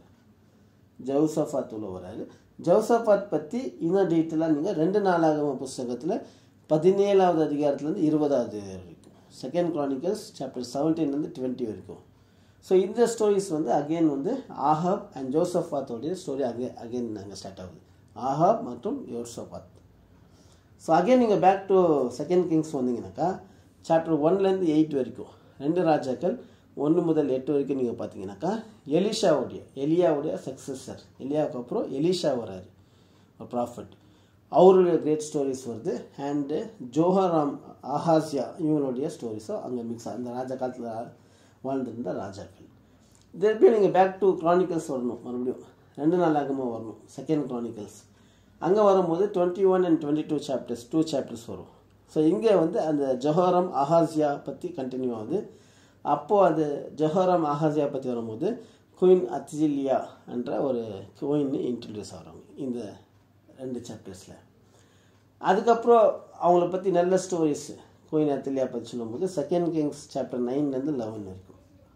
ஜோசஃபாத் உள்ள வர்றாரு. ஜோசஃபாத் பற்றி இன்னும் டீட்டெயிலாக நீங்கள் ரெண்டு நாளாகம புஸ்தகத்தில் பதினேழாவது அதிகாரத்துலேருந்து இருபதாவது வரைக்கும், செகண்ட் கிரானிக்கல்ஸ் சாப்டர் செவன்டீன்லேருந்து டுவெண்ட்டி வரைக்கும். ஸோ இந்த ஸ்டோரிஸ் வந்து அகெயின் வந்து ஆஹாப் அண்ட் ஜோசஃபாத்தோடைய ஸ்டோரி அகே அகெயின் நாங்கள் ஸ்டார்ட் ஆகுது, ஆஹாப் மற்றும் யோசபாத். ஸோ அகைன் நீங்கள் பேக் டு செகண்ட் கிங்ஸ் வந்தீங்கன்னாக்கா சாப்டர் ஒன்லேருந்து எயிட் வரைக்கும் ரெண்டு ராஜாக்கள் ஒன்று முதல் எட்டு வரைக்கும் நீங்கள் பார்த்தீங்கன்னாக்கா எலிஷாவுடைய எலியாவுடைய சக்ஸஸர் எலியாவுக்கு அப்புறம் எலிஷா வர்றாரு ஒரு ப்ராஃபட், அவருடைய கிரேட் ஸ்டோரிஸ் வருது. அண்டு ஜோஹராம் ஆஹாசியா இவங்களுடைய ஸ்டோரிஸும் அங்கே மிக்ஸ் ஆகும். அந்த ராஜா காலத்தில் வாழ்ந்திருந்த ராஜாக்கள். திருப்பியும் நீங்கள் பேக் டு க்ரானிக்கல்ஸ் வரணும், மறுபடியும் ரெண்டு நாளாகமாக வரணும் செகண்ட் க்ரானிக்கல்ஸ். அங்கே வரும்போது twenty one and twenty two chapters two chapters வரும். ஸோ இங்கே வந்து அந்த ஜொஹாரம் ஆஹாசியா பற்றி கண்டினியூ ஆகுது. அப்போது அது ஜொஹாரம் ஆஹாசியா பற்றி வரும்போது குயின் அத்ஜிலியா என்ற ஒரு குயின் இன்ட்ரடியூஸ் ஆகிறாங்க இந்த ரெண்டு சாப்டர்ஸில். அதுக்கப்புறம் அவங்கள பற்றி நல்ல ஸ்டோரிஸ் குயின் அத்ஜிலியா பற்றி சொல்லும்போது செகண்ட் கிங்ஸ் சாப்டர் நைன்லேருந்து லெவன் இருக்கும்.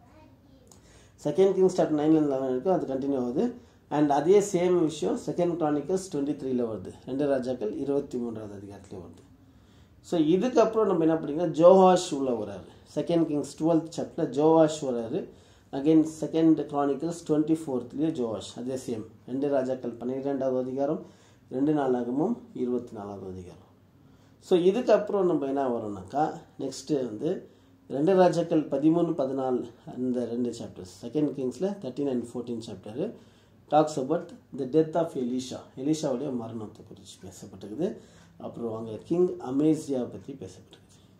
செகண்ட் கிங்ஸ் சாப்டர் நைன்லேருந்து லெவன் இருக்கும், அது கண்டினியூ ஆகுது. அண்ட் அதே சேம் விஷயம் செகண்ட் க்ரானிக்கல்ஸ் டுவெண்ட்டி த்ரீல வருது, ரெண்டு ராஜாக்கள் இருபத்தி மூன்றாவது அதிகாரத்தில் வருது. ஸோ இதுக்கப்புறம் நம்ம என்ன பண்ணிங்கன்னா ஜோஹாஷ் உள்ள வராரு. Second Kings twelfth chapter Jehoash வராரு. அகெயின் செகண்ட் க்ரானிக்கல்ஸ் டுவெண்ட்டி ஃபோர்த்லேயே ஜோஹாஷ், அதே சேம் ரெண்டு ராஜாக்கள் பன்னிரெண்டாவது அதிகாரம், ரெண்டு நாளாகமும் இருபத்தி நாலாவது அதிகாரம். ஸோ இதுக்கப்புறம் நம்ம என்ன வரோம்னாக்கா நெக்ஸ்ட்டு வந்து ரெண்டு ராஜாக்கள் பதிமூணு பதினாலு அந்த ரெண்டு சாப்டர்ஸ் செகண்ட் கிங்ஸில் thirteen and fourteen chapter talks about the death of Elisha, எலிஷாவுடைய மரணத்தை குறித்து பேசப்பட்டிருக்குது. அப்புறம் அங்கே கிங் அமேசியா பற்றி பேசப்பட்டிருக்குது.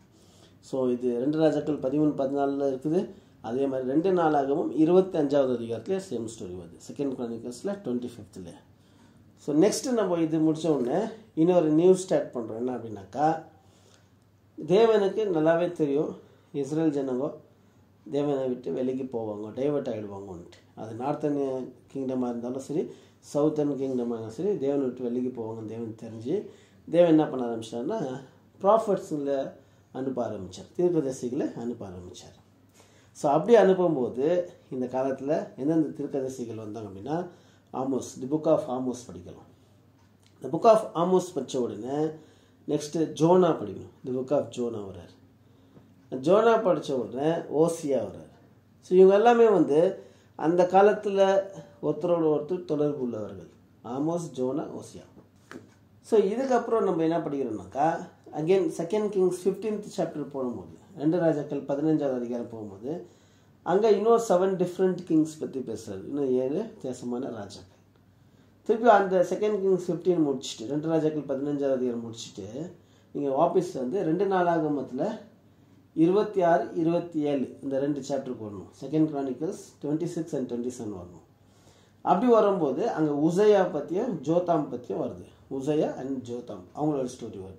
ஸோ இது ரெண்டு ராஜாக்கள் பதிமூணு பதினாலில் இருக்குது. அதே மாதிரி ரெண்டு நாளாகவும் இருபத்தி அஞ்சாவது அதிகாரத்தில் சேம் ஸ்டோரி வருது செகண்ட் க்ரானிக்கல்ஸில் டுவெண்ட்டி ஃபிஃப்த்தில். ஸோ நெக்ஸ்ட்டு நம்ம இது முடித்த உடனே இன்னொரு நியூஸ் ஸ்டார்ட் பண்ணுறோம். என்ன அப்படின்னாக்கா தேவனுக்கு நல்லாவே தெரியும் இஸ்ரேல் ஜனங்கோ தேவனை விட்டு வெளிக்கு போவாங்க, டைவர்ட் ஆகிடுவாங்கன்ட்டு. அது நார்த்தன் கிங்டமாக இருந்தாலும் சரி சவுத்தர்ன் கிங்டமாக இருந்தாலும் சரி தேவனை விட்டு வெளிக்கு போவாங்க தேவன் தெரிஞ்சு தேவன் என்ன பண்ண ஆரம்பிச்சிட்டாருன்னா ப்ராஃபட்ஸில் அனுப்ப ஆரம்பித்தார், தீர்க்கதரிசிகளை அனுப்ப ஆரம்பித்தார். ஸோ அப்படி அனுப்பும்போது இந்த காலத்தில் எந்தெந்த தீர்க்கதரிசிகள் வந்தாங்க அப்படின்னா Amos, the book of Amos படிக்கலாம். தி புக் ஆஃப் ஆமோஸ் படித்த உடனே நெக்ஸ்ட்டு ஜோனா படிக்கணும், தி புக் ஆஃப் ஜோனா வர்றார். ஜோனா படித்த உடனே ஓசியா வர்றார். ஸோ இவங்க எல்லாமே வந்து அந்த காலத்தில் ஒருத்தரோட ஒருத்தர் தொடர்பு உள்ளவர்கள், ஆமோஸ், ஜோனா, ஓசியா. ஸோ இதுக்கப்புறம் நம்ம என்ன படிக்கிறோம்னாக்கா again second Kings fifteenth chapter போகும்போது ரெண்டு ராஜாக்கள் பதினஞ்சாவது அதிகாரம் போகும்போது அங்கே இன்னொரு செவன் டிஃப்ரெண்ட் கிங்ஸ் பற்றி பேசுகிறாரு, இன்னும் ஏழு வித்தியாசமான ராஜாக்கள். திருப்பி அந்த செகண்ட் கிங்ஸ் ஃபிஃப்டீன் முடிச்சுட்டு ரெண்டு ராஜாக்கள் பதினஞ்சாவது அதிகாரம் முடிச்சுட்டு நீங்கள் ஆஃபீஸில் வந்து ரெண்டு நாளாகமத்தில் இருபத்தி ஆறு இருபத்தி ஏழு இந்த ரெண்டு சாப்டருக்கு வரணும். Second Chronicles twenty six and twenty seven வரணும். அப்படி வரும்போது அங்கே உசையா பற்றியும் ஜோதாம் பற்றியும் வருது. உசையா அண்ட் ஜோதாம் அவங்களோட ஸ்டோரி வருது.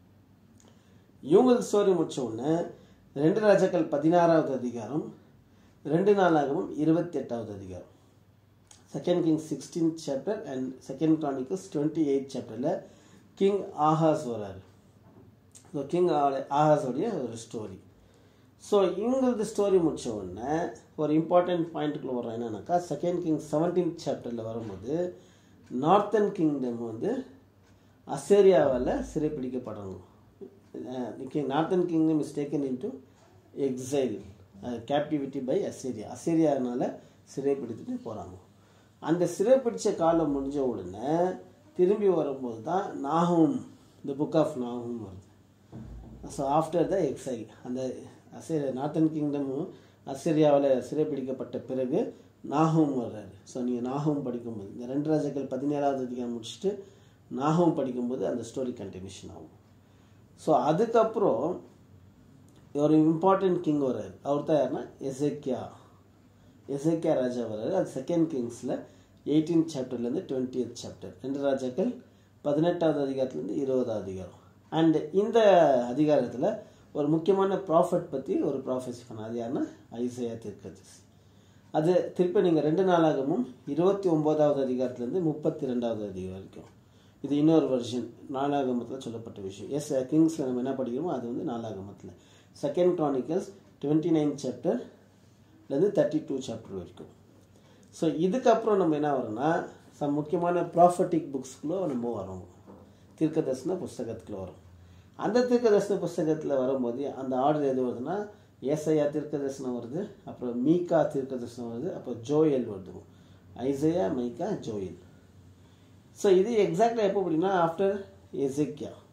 இவங்களுக்கு ஸ்டோரி முடிச்ச உடனே ரெண்டு ராஜாக்கள் பதினாறாவது அதிகாரம், ரெண்டு நாளாகவும் இருபத்தி எட்டாவது அதிகாரம், second King sixteenth chapter and second Chronicles twenty eight சாப்டரில் கிங் ஆஹாஸ் வராரு. ஸோ கிங் ஆஹாஸோடைய ஒரு ஸ்டோரி. ஸோ இவங்களது ஸ்டோரி முடிச்ச உடனே ஒரு இம்பார்ட்டன்ட் பாயிண்ட்டுக்குள்ள வர்றோம். என்னன்னாக்கா செகண்ட் கிங் செவன்டீன்த் சாப்டரில் வரும்போது நார்த்தன் கிங்டம் வந்து அசேரியாவால் சிறைப்பிடிக்கப்படுறாங்க. Northern kingdom is taken in to exile captivity by Assyria, அசேரியானால சிறைப்பிடித்துட்டு போகிறாங்க. அந்த சிறைப்பிடித்த காலம் முடிஞ்ச உடனே திரும்பி வரும்போது தான் நாஹூம், த புக் ஆஃப் நாஹூம் வருது. ஸோ ஆஃப்டர் த எக்ஸைல் அந்த அசேரியா நார்த்தன் கிங்டமும் அசேரியாவில் சிறைப்பிடிக்கப்பட்ட பிறகு நாஹூம் வர்றாரு. ஸோ நீங்கள் நாஹூம் படிக்கும்போது இந்த ரெண்டு ராஜாக்கள் பதினேழாவது அதிகாரம் முடிச்சுட்டு நாஹூம் படிக்கும்போது அந்த ஸ்டோரி கண்டினியூஷன் ஆகும். ஸோ அதுக்கப்புறம் ஒரு இம்பார்ட்டன்ட் கிங் வர்றாரு. அவர் தான் யாருன்னா எசேக்கியா, எசேக்கியா ராஜா வர்றாரு. அது செகண்ட் கிங்ஸில் எயிட்டீன்த் சாப்டர்லேருந்து டுவெண்ட்டி எய்த் சாப்டர், ரெண்டு ராஜாக்கள் பதினெட்டாவது அதிகாரத்துலேருந்து இருபதாவது அதிகாரம். அண்ட் இந்த அதிகாரத்தில் ஒரு முக்கியமான ப்ராஃபட் பற்றி ஒரு ப்ராஃபஸி பண்ண, அது யாருன்னா ஐசையா தீர்க்கதரிசி. அது திருப்பி நீங்கள் ரெண்டு நாளாகவும் இருபத்தி ஒம்போதாவது அதிகாரத்துலேருந்து முப்பத்தி ரெண்டாவது அதிகாரம் வரைக்கும் இது இன்னொரு வெர்ஷன் நாலாகமத்தில் சொல்லப்பட்ட விஷயம். எஸ் கிங்ஸில் நம்ம என்ன படிக்கிறோமோ அது வந்து நாலாகமத்தில். செகண்ட் க்ரானிக்கல்ஸ் டுவெண்ட்டி நைன் சாப்டர்லேருந்து தேர்ட்டி டூ சாப்டர் வரைக்கும். ஸோ இதுக்கப்புறம் நம்ம என்ன வரோம்னா சம் முக்கியமான ப்ராஃபட்டிக் புக்ஸ்குள்ளே நம்ம வரோம், தீர்க்கதரிசன புஸ்தகத்துக்குள்ள வரும். அந்த தீர்க்கதரிசன புஸ்தகத்தில் வரும்போது அந்த ஆர்டர் எது வருதுன்னா ஏசையா தீர்க்கதரிசனம் வருது, அப்புறம் மீகா தீர்க்கதரிசனம் வருது, அப்புறம் ஜோயல் வருது. ஐசையா, மைக்கா, ஜோயல். ஸோ இது எக்ஸாக்டாக எப்போ அப்படின்னா ஆஃப்டர் எசேக்கியா.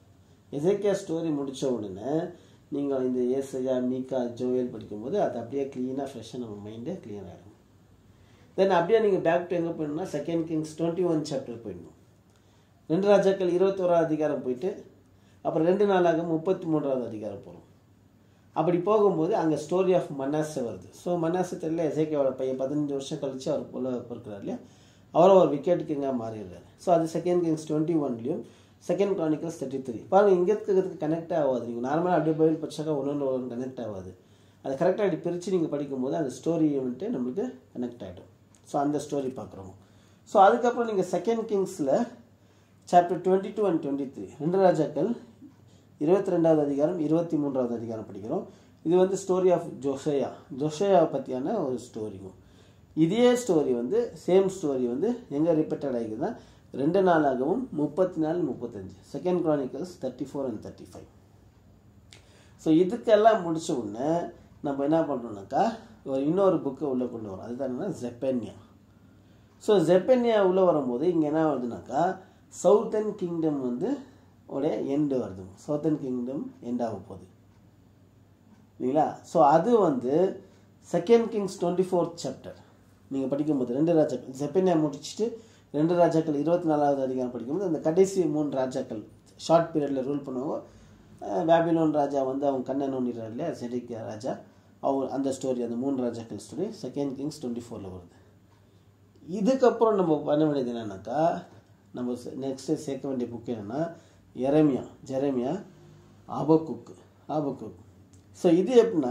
எசேக்கியா ஸ்டோரி முடித்த உடனே நீங்கள் இந்த ஏசையா மீகா ஜோயல் படிக்கும்போது அது அப்படியே க்ளீனாக ஃப்ரெஷ்ஷாக நம்ம மைண்டே க்ளீன் ஆகிடும். தென் அப்படியே நீங்கள் பேக் டு எங்கே போயிடணும்னா second Kings twenty one chapter போயிடணும். ரெண்டு ராஜாக்கள் இருபத்தோராவது அதிகாரம் போயிட்டு அப்புறம் ரெண்டு நாளாக முப்பத்தி மூன்றாவது அதிகாரம் போகிறோம். அப்படி போகும்போது அங்கே ஸ்டோரி ஆஃப் மனாசே வருது. ஸோ மனாசே தெரியல எசேக்கியாவோட பையன் பதினஞ்சு வருஷம் கழித்து அவர் போல பிறக்கிறார் இல்லையா, அவரும் ஒரு விக்கெட் கிங்காக மாறிடுறாரு. ஸோ அது செகண்ட் கிங்ஸ் டுவெண்ட்டி ஒன்லையும் செகண்ட் கிரானிக்கல்ஸ் தேர்ட்டி த்ரீ பாருங்கள். இங்கே இருக்கிறதுக்கு கனெக்ட் ஆகாது. நீங்கள் நார்மலாக அப்படியே பைபிள் படிச்சாக்கா ஒன்று ஒன்று கனெக்ட் ஆகாது. அதை கரெக்டாக அப்படி பிரித்து நீங்கள் படிக்கும்போது அந்த ஸ்டோரி வந்துட்டு நம்மளுக்கு கனெக்ட் ஆகிடும். ஸோ அந்த ஸ்டோரி பார்க்குறோம். ஸோ அதுக்கப்புறம் நீங்கள் செகண்ட் கிங்ஸில் chapter twenty two and twenty three ரெண்டு ராஜாக்கள் இருபத்தி ரெண்டாவது அதிகாரம் இருபத்தி மூன்றாவது அதிகாரம் படிக்கிறோம். இது வந்து ஸ்டோரி ஆஃப் ஜோஷேயா ஜோஷேயாவை பற்றியான ஒரு ஸ்டோரியும். இதே ஸ்டோரி வந்து சேம் ஸ்டோரி வந்து எங்கே ரிப்பீட்டட் ஆகிக்குதுன்னா ரெண்டு நாளாகவும் முப்பத்தி நாலு முப்பத்தஞ்சு second Chronicles thirty four and thirty five. So இதுக்கெல்லாம் முடிச்ச உடனே நம்ம என்ன பண்ணுறோம்னாக்கா ஒரு இன்னொரு புக்கை உள்ளே கொண்டு வரோம். அதுதான் என்னன்னா ஜெப்பன்யா. ஸோ ஜெப்பன்யா உள்ளே வரும்போது இங்கே என்ன வருதுனாக்கா சவுத்தர்ன் கிங்டம் வந்து உடைய எண்டு வருது. சவுத்தர்ன் கிங்டம் எண்ட் ஆக போகுது இல்லைங்களா. ஸோ அது வந்து second Kings twenty fourth chapter நீங்கள் படிக்கும்போது ரெண்டு ராஜாக்கள் ஜெப்பன்யா முடிச்சுட்டு ரெண்டு ராஜாக்கள் இருபத்தி நாலாவது அதிகாரம் படிக்கும்போது அந்த கடைசி மூணு ராஜாக்கள் ஷார்ட் பீரியடில் ரூல் பண்ணுவாங்க. பேபிலோன் ராஜா வந்து அவங்க கண்ணை நோண்டிடுறாரு இல்லையா, செடேக்கியா ராஜா, அவங்க அந்த ஸ்டோரி அந்த மூணு ராஜாக்கள் ஸ்டோரி செகண்ட் கிங்ஸ் டுவெண்ட்டி ஃபோரில் வருது. இதுக்கப்புறம் நம்ம பண்ண வேண்டியது என்னன்னாக்கா நம்ம நெக்ஸ்ட்டு சேர்க்க வேண்டிய புக் என்னென்னா எரேமியா ஜெரேமியா ஆபக்குக் ஆபக்குக். ஸோ இது எப்படின்னா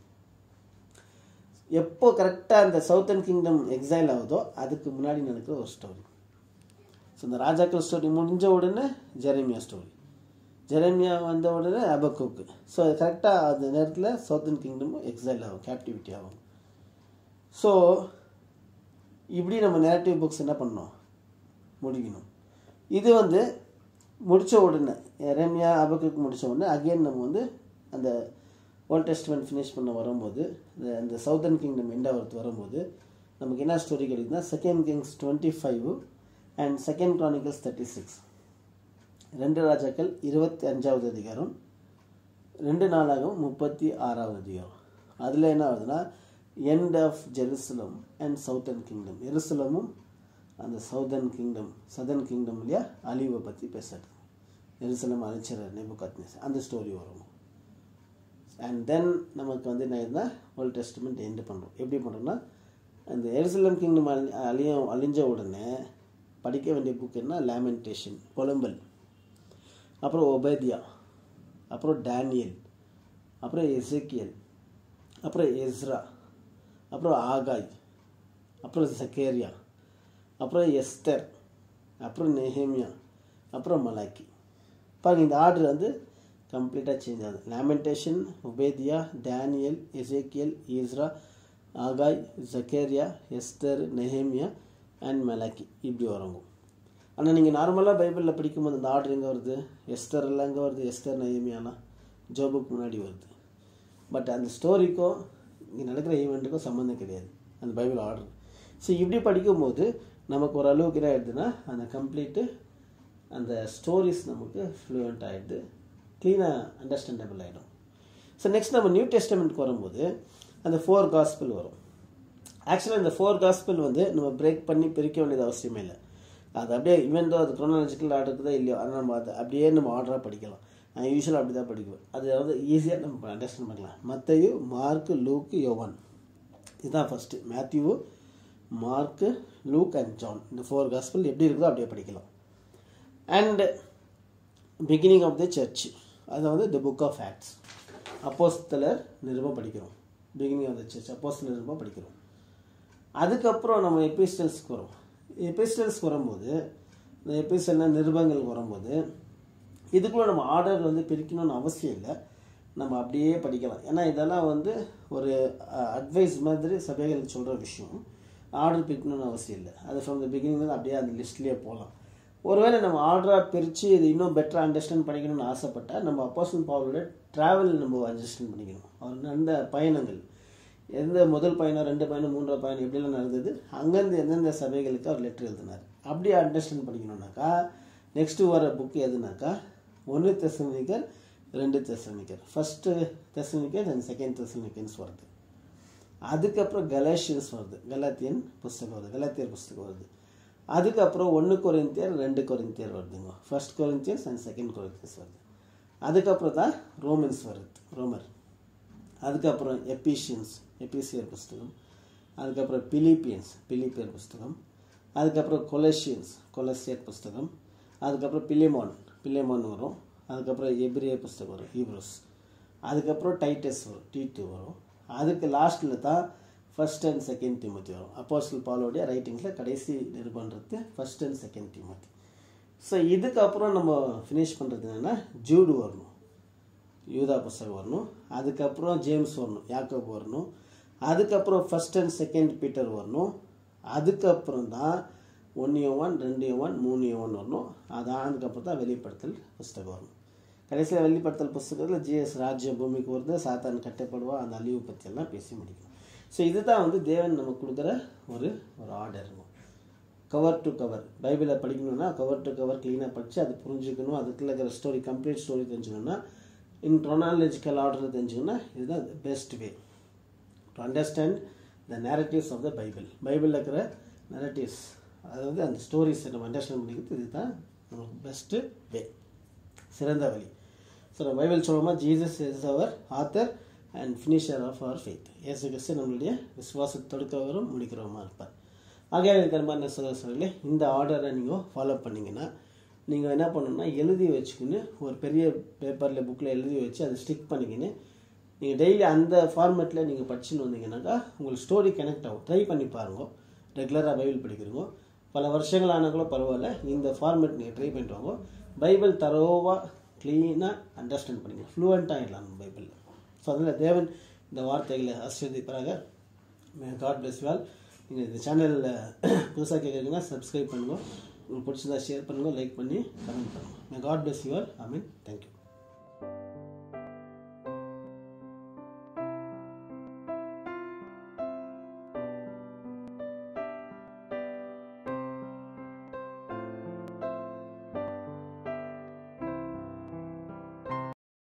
எப்போ கரெக்டாக அந்த சவுத்தர்ன் கிங்டம் எக்ஸைல் ஆகுதோ அதுக்கு முன்னாடி நடக்கிற ஒரு ஸ்டோரி. ஸோ இந்த ராஜாக்கள் ஸ்டோரி முடிஞ்ச உடனே ஜெரேமியா ஸ்டோரி, ஜெரேமியா வந்த உடனே ஆபக்குக். ஸோ அது கரெக்டாக அந்த நேரத்தில் சவுத்தர்ன் கிங்டமும் எக்ஸைல் ஆகும், கேப்டிவிட்டி ஆகும். ஸோ இப்படி நம்ம நேரட்டிவ் புக்ஸ் என்ன பண்ணணும் முடிக்கணும். இது வந்து முடித்த உடனே எரேமியா ஆபக்குக் முடித்த உடனே அகெயின் நம்ம வந்து அந்த ஓல்ட் டெஸ்ட்மெண்ட் ஃபினிஷ் பண்ண வரும்போது இந்த சவுத்தர்ன் கிங்டம் எண்டாவது வரும்போது நமக்கு என்ன ஸ்டோரி கிடைக்குதுன்னா second Kings twenty five and second Chronicles thirty six ரெண்டு ராஜாக்கள் இருபத்தி அஞ்சாவது அதிகாரம் ரெண்டு நாளாகவும் முப்பத்தி ஆறாவது அதிகாரம். அதில் என்ன ஆகுதுன்னா end of Jerusalem and southern kingdom, எருசலமும் அந்த சவுதர்ன் கிங்டம் சதர்ன் கிங்டம் இல்லையா அழிவை பற்றி பேசுறது. எருசலம் அழிச்சிற நேபுகாத்நேசர் அந்த ஸ்டோரி வரும். அண்ட் தென் நமக்கு வந்து என்ன ஆகுதுன்னா ஓல்ட் டெஸ்ட்மெண்ட் எண்டு பண்ணுறோம். எப்படி பண்ணுறோம்னா அந்த எருசலம் கிங்டம் அழி அழிய அழிஞ்ச உடனே படிக்க வேண்டிய புக் என்ன லேமெண்டேஷன், புலம்பல், அப்புறம் ஒபேதியா, அப்புறம் டேனியல், அப்புறம் எசேக்கியல், அப்புறம் எஸ்ரா, அப்புறம் ஆகாய், அப்புறம் சக்கேரியா, அப்புறம் எஸ்தர், அப்புறம் நெஹேமியா, அப்புறம் மலாக்கி. பாருங்கள் இந்த ஆர்டர் வந்து கம்ப்ளீட்டாக சேஞ்ச் ஆகுது. Lamentation, Obadiah, Daniel, Ezekiel, Ezra, Haggai, Zechariah, Esther, Nehemiah and Malachi இப்படி வரங்கும். ஆனால் நீங்கள் நார்மலாக பைபிளில் படிக்கும்போது அந்த ஆர்டர் எங்கே வருது, எஸ்தர் எல்லாம் எங்கே வருது, எஸ்தர் நெஹேமியாலாம் ஜோபுக்கு முன்னாடி வருது. பட் அந்த ஸ்டோரிக்கும் இங்கே நடக்கிற ஈவெண்ட்டுக்கும் சம்மந்தம் கிடையாது அந்த பைபிள் ஆர்டர். ஸோ இப்படி படிக்கும்போது நமக்கு ஒரு அளவுக்கு என்ன ஆகிடுதுன்னா அந்த கம்ப்ளீட்டு அந்த ஸ்டோரிஸ் நமக்கு ஃப்ளூயண்ட் ஆகிடுது, க்ளீனாக அண்டர்ஸ்டாண்டபிள் ஆகிடும். ஸோ நெக்ஸ்ட் நம்ம நியூ டெஸ்டமெண்ட்க்கு வரும்போது அந்த ஃபோர் காஸ்பிள் வரும். ஆக்சுவலாக இந்த ஃபோர் காஸ்பிள் வந்து நம்ம பிரேக் பண்ணி பிரிக்க வேண்டியது அவசியமே இல்லை. அது அப்படியே ஈவன் தோ அது க்ரோனாலஜிக்கல் ஆர்டருக்கு தான் இல்லையோ, ஆனால் நம்ம அதை அப்படியே நம்ம ஆர்டராக படிக்கலாம். நான் யூஸ்வலாக அப்படி தான் படிக்குவேன். அது வந்து ஈஸியாக நம்ம அண்டர்ஸ்டாண்ட் பண்ணிக்கலாம். மத்தேயு, மார்க்கு, லூக்கு, யோவான் இதுதான் first. Matthew, Mark, Luke and John இந்த ஃபோர் காஸ்பிள் எப்படி இருக்குதோ அப்படியே படிக்கலாம். And beginning of the church அதை வந்து த புக் ஆஃப் ஆக்ட்ஸ் அப்போஸ்தலர் நிருபம் படிக்கிறோம். பிகினிங் ஆஃப் த சர்ச் அப்போஸ்தலர் நிருபம் படிக்கிறோம். அதுக்கப்புறம் நம்ம எபிஸ்டல்ஸ்க்கு வரும். எபிஸ்டல்ஸ்க்கு வரும்போது இந்த எபிஸ்டல்னா நிருபங்கள் வரும்போது இதுக்குள்ளே நம்ம ஆர்டர் வந்து பிரிக்கணும்னு அவசியம் இல்லை, நம்ம அப்படியே படிக்கலாம். ஏன்னா இதெல்லாம் வந்து ஒரு அட்வைஸ் மாதிரி சபைகளுக்கு சொல்கிற விஷயம். ஆர்டர் பிரிக்கணும்னு அவசியம் இல்லை. அது ஃப்ரம் த பிகினிங் அப்படியே அந்த லிஸ்ட்லேயே போகலாம். ஒருவேளை நம்ம ஆர்டராக பிரித்து இது இன்னும் பெட்டராக அண்டர்ஸ்டாண்ட் பண்ணிக்கணும்னு ஆசைப்பட்டால் நம்ம அப்போஸ்தலன் பவுலோட ட்ராவல் நம்ம அண்டர்ஸ்டாண்ட் பண்ணிக்கணும். அவர் அந்த பயணங்கள் எந்த முதல் பயணம், ரெண்டு பயணம், மூன்றாவது பயணம் எப்படிலாம் நடந்தது, அங்கேருந்து எந்தெந்த சபைகளுக்கு அவர் லெட்டர் எழுதினார் அப்படி அண்டர்ஸ்டாண்ட் பண்ணிக்கணும்னாக்கா நெக்ஸ்ட்டு வர புக் எதுனாக்கா ஒன்று தெசலோனிக்கர் ரெண்டு தெசலோனிக்கர், ஃபஸ்ட்டு தெசலோனிக்கர் அண்ட் செகண்ட் தெசலோனிக்கன்ஸ் வருது. அதுக்கப்புறம் கலாஷியன்ஸ் வருது, கலாத்தியன் புஸ்தகம் வருது, கலாத்தியர் புஸ்தகம் வருது. அதுக்கப்புறம் ஒன்று கொரிந்தியர் ரெண்டு கொரிந்தியர் வருதுங்க, first Corinthians and second Corinthians வருது. அதுக்கப்புறம் தான் ரோமன்ஸ் வருது, ரோமர். அதுக்கப்புறம் எபிஷியன்ஸ், எபிசியர் புஸ்தகம். அதுக்கப்புறம் பிலிப்பியன்ஸ், பிலிப்பியர் புஸ்தகம். அதுக்கப்புறம் கொலோசியன்ஸ், கொலோசியர் புஸ்தகம். அதுக்கப்புறம் பிலிமோன், பிலிமோன் வரும். அதுக்கப்புறம் எபிரேய புஸ்தகம் வரும், ஹீப்ரூஸ். அதுக்கப்புறம் டைட்டஸ் வரும், டீட்டு வரும். அதுக்கு லாஸ்ட்டில் தான் ஃபர்ஸ்ட் அண்ட் செகண்ட் தீமோத்தி வரும். அப்போஸ்தலன் பவுலுடைய ரைட்டிங்கில் கடைசி நிருபன்றது first and second Timothy. So இதுக்கப்புறம் நம்ம ஃபினிஷ் பண்ணுறது என்னென்னா ஜூடு வரணும், யூதா புஸ்தகம் வரணும். அதுக்கப்புறம் ஜேம்ஸ் வரணும், யாக்கோபு வரணும். அதுக்கப்புறம் ஃபர்ஸ்ட் அண்ட் செகண்ட் பீட்டர் வரணும். அதுக்கப்புறம் தான் ஒன்று யோவான் ரெண்டு யோவான் மூணு யோவான் வரணும். அதான் அதுக்கப்புறம் தான் வெளிப்படுத்தல் புஸ்தகம் வரணும். கடைசியில் வெளிப்படுத்தல் புஸ்தகத்தில் ஜிஎஸ் ராஜ்யம் பூமிக்கு வருது, சாத்தான் கட்டப்படுவா, அந்த அழிவு பற்றியெல்லாம் பேசி முடிக்கணும். ஸோ இதுதான் வந்து தேவன் நமக்கு கொடுக்குற ஒரு ஒரு ஆர்டர் இருக்கும். கவர் டு கவர் பைபிளை படிக்கணும்னா கவர் டு கவர் க்ளீனாக படித்து அது புரிஞ்சுக்கணும். அதுக்குள்ள இருக்கிற ஸ்டோரி கம்ப்ளீட் ஸ்டோரி தெரிஞ்சுக்கணும்னா இன் க்ரோனாலஜிக்கல் ஆர்டர் தெரிஞ்சுக்கணும்னா இதுதான் best way to understand the narratives of the Bible. பைபிளில் இருக்கிற நேரட்டிவ்ஸ், அதாவது அந்த ஸ்டோரிஸை நம்ம அண்டர்ஸ்டாண்ட் பண்ணிக்கிறது இதுதான் நமக்கு பெஸ்ட்டு வே, சிறந்த வழி. ஸோ நம்ம பைபிள் சொல்லுவோமா, Jesus is our author and finisher of our faith. இயேசு கிறிஸ்து நம்மளுடைய விசுவாசத்தை தொடுக்கிறவரும் முடிக்கிறவமா இருப்பார். ஆகையால் இருக்கிற மாதிரி சகோதரர்களே, இந்த ஆர்டரை நீங்கள் ஃபாலோ பண்ணிங்கன்னா நீங்கள் என்ன பண்ணணும்னா எழுதி வச்சுக்கின்னு ஒரு பெரிய பேப்பரில் புக்கில் எழுதி வச்சு அதை ஸ்டிக் பண்ணிக்கின்னு நீங்கள் டெய்லி அந்த ஃபார்மேட்டில் நீங்கள் படிச்சுன்னு வந்தீங்கன்னாக்கா உங்களுக்கு ஸ்டோரி கனெக்ட் ஆகும். ட்ரை பண்ணி பாருங்க, ரெகுலராக பைபிள் படிக்கிறீங்க, பல வருஷங்கள் ஆனாங்களும் பரவாயில்ல, இந்த ஃபார்மேட் நீங்கள் ட்ரை பண்ணிட்டு வாங்க. பைபிள் தரோவாக க்ளீனாக அண்டர்ஸ்டாண்ட் பண்ணிங்க, ஃப்ளூவெண்ட்டாக ஆகிடலாம் பைபிளில். ஸோ அதில் தேவன் இந்த வார்த்தைகளை ஆசீர்வதிப்பாராக. God bless you all. நீங்கள் இந்த சேனலில் புதுசாக கேட்குறீங்கன்னா சப்ஸ்கிரைப் பண்ணுங்கள், உங்களுக்கு பிடிச்சதா ஷேர் பண்ணுங்கள், லைக் பண்ணி கமெண்ட் பண்ணுங்கள். God bless you all. I mean thank you.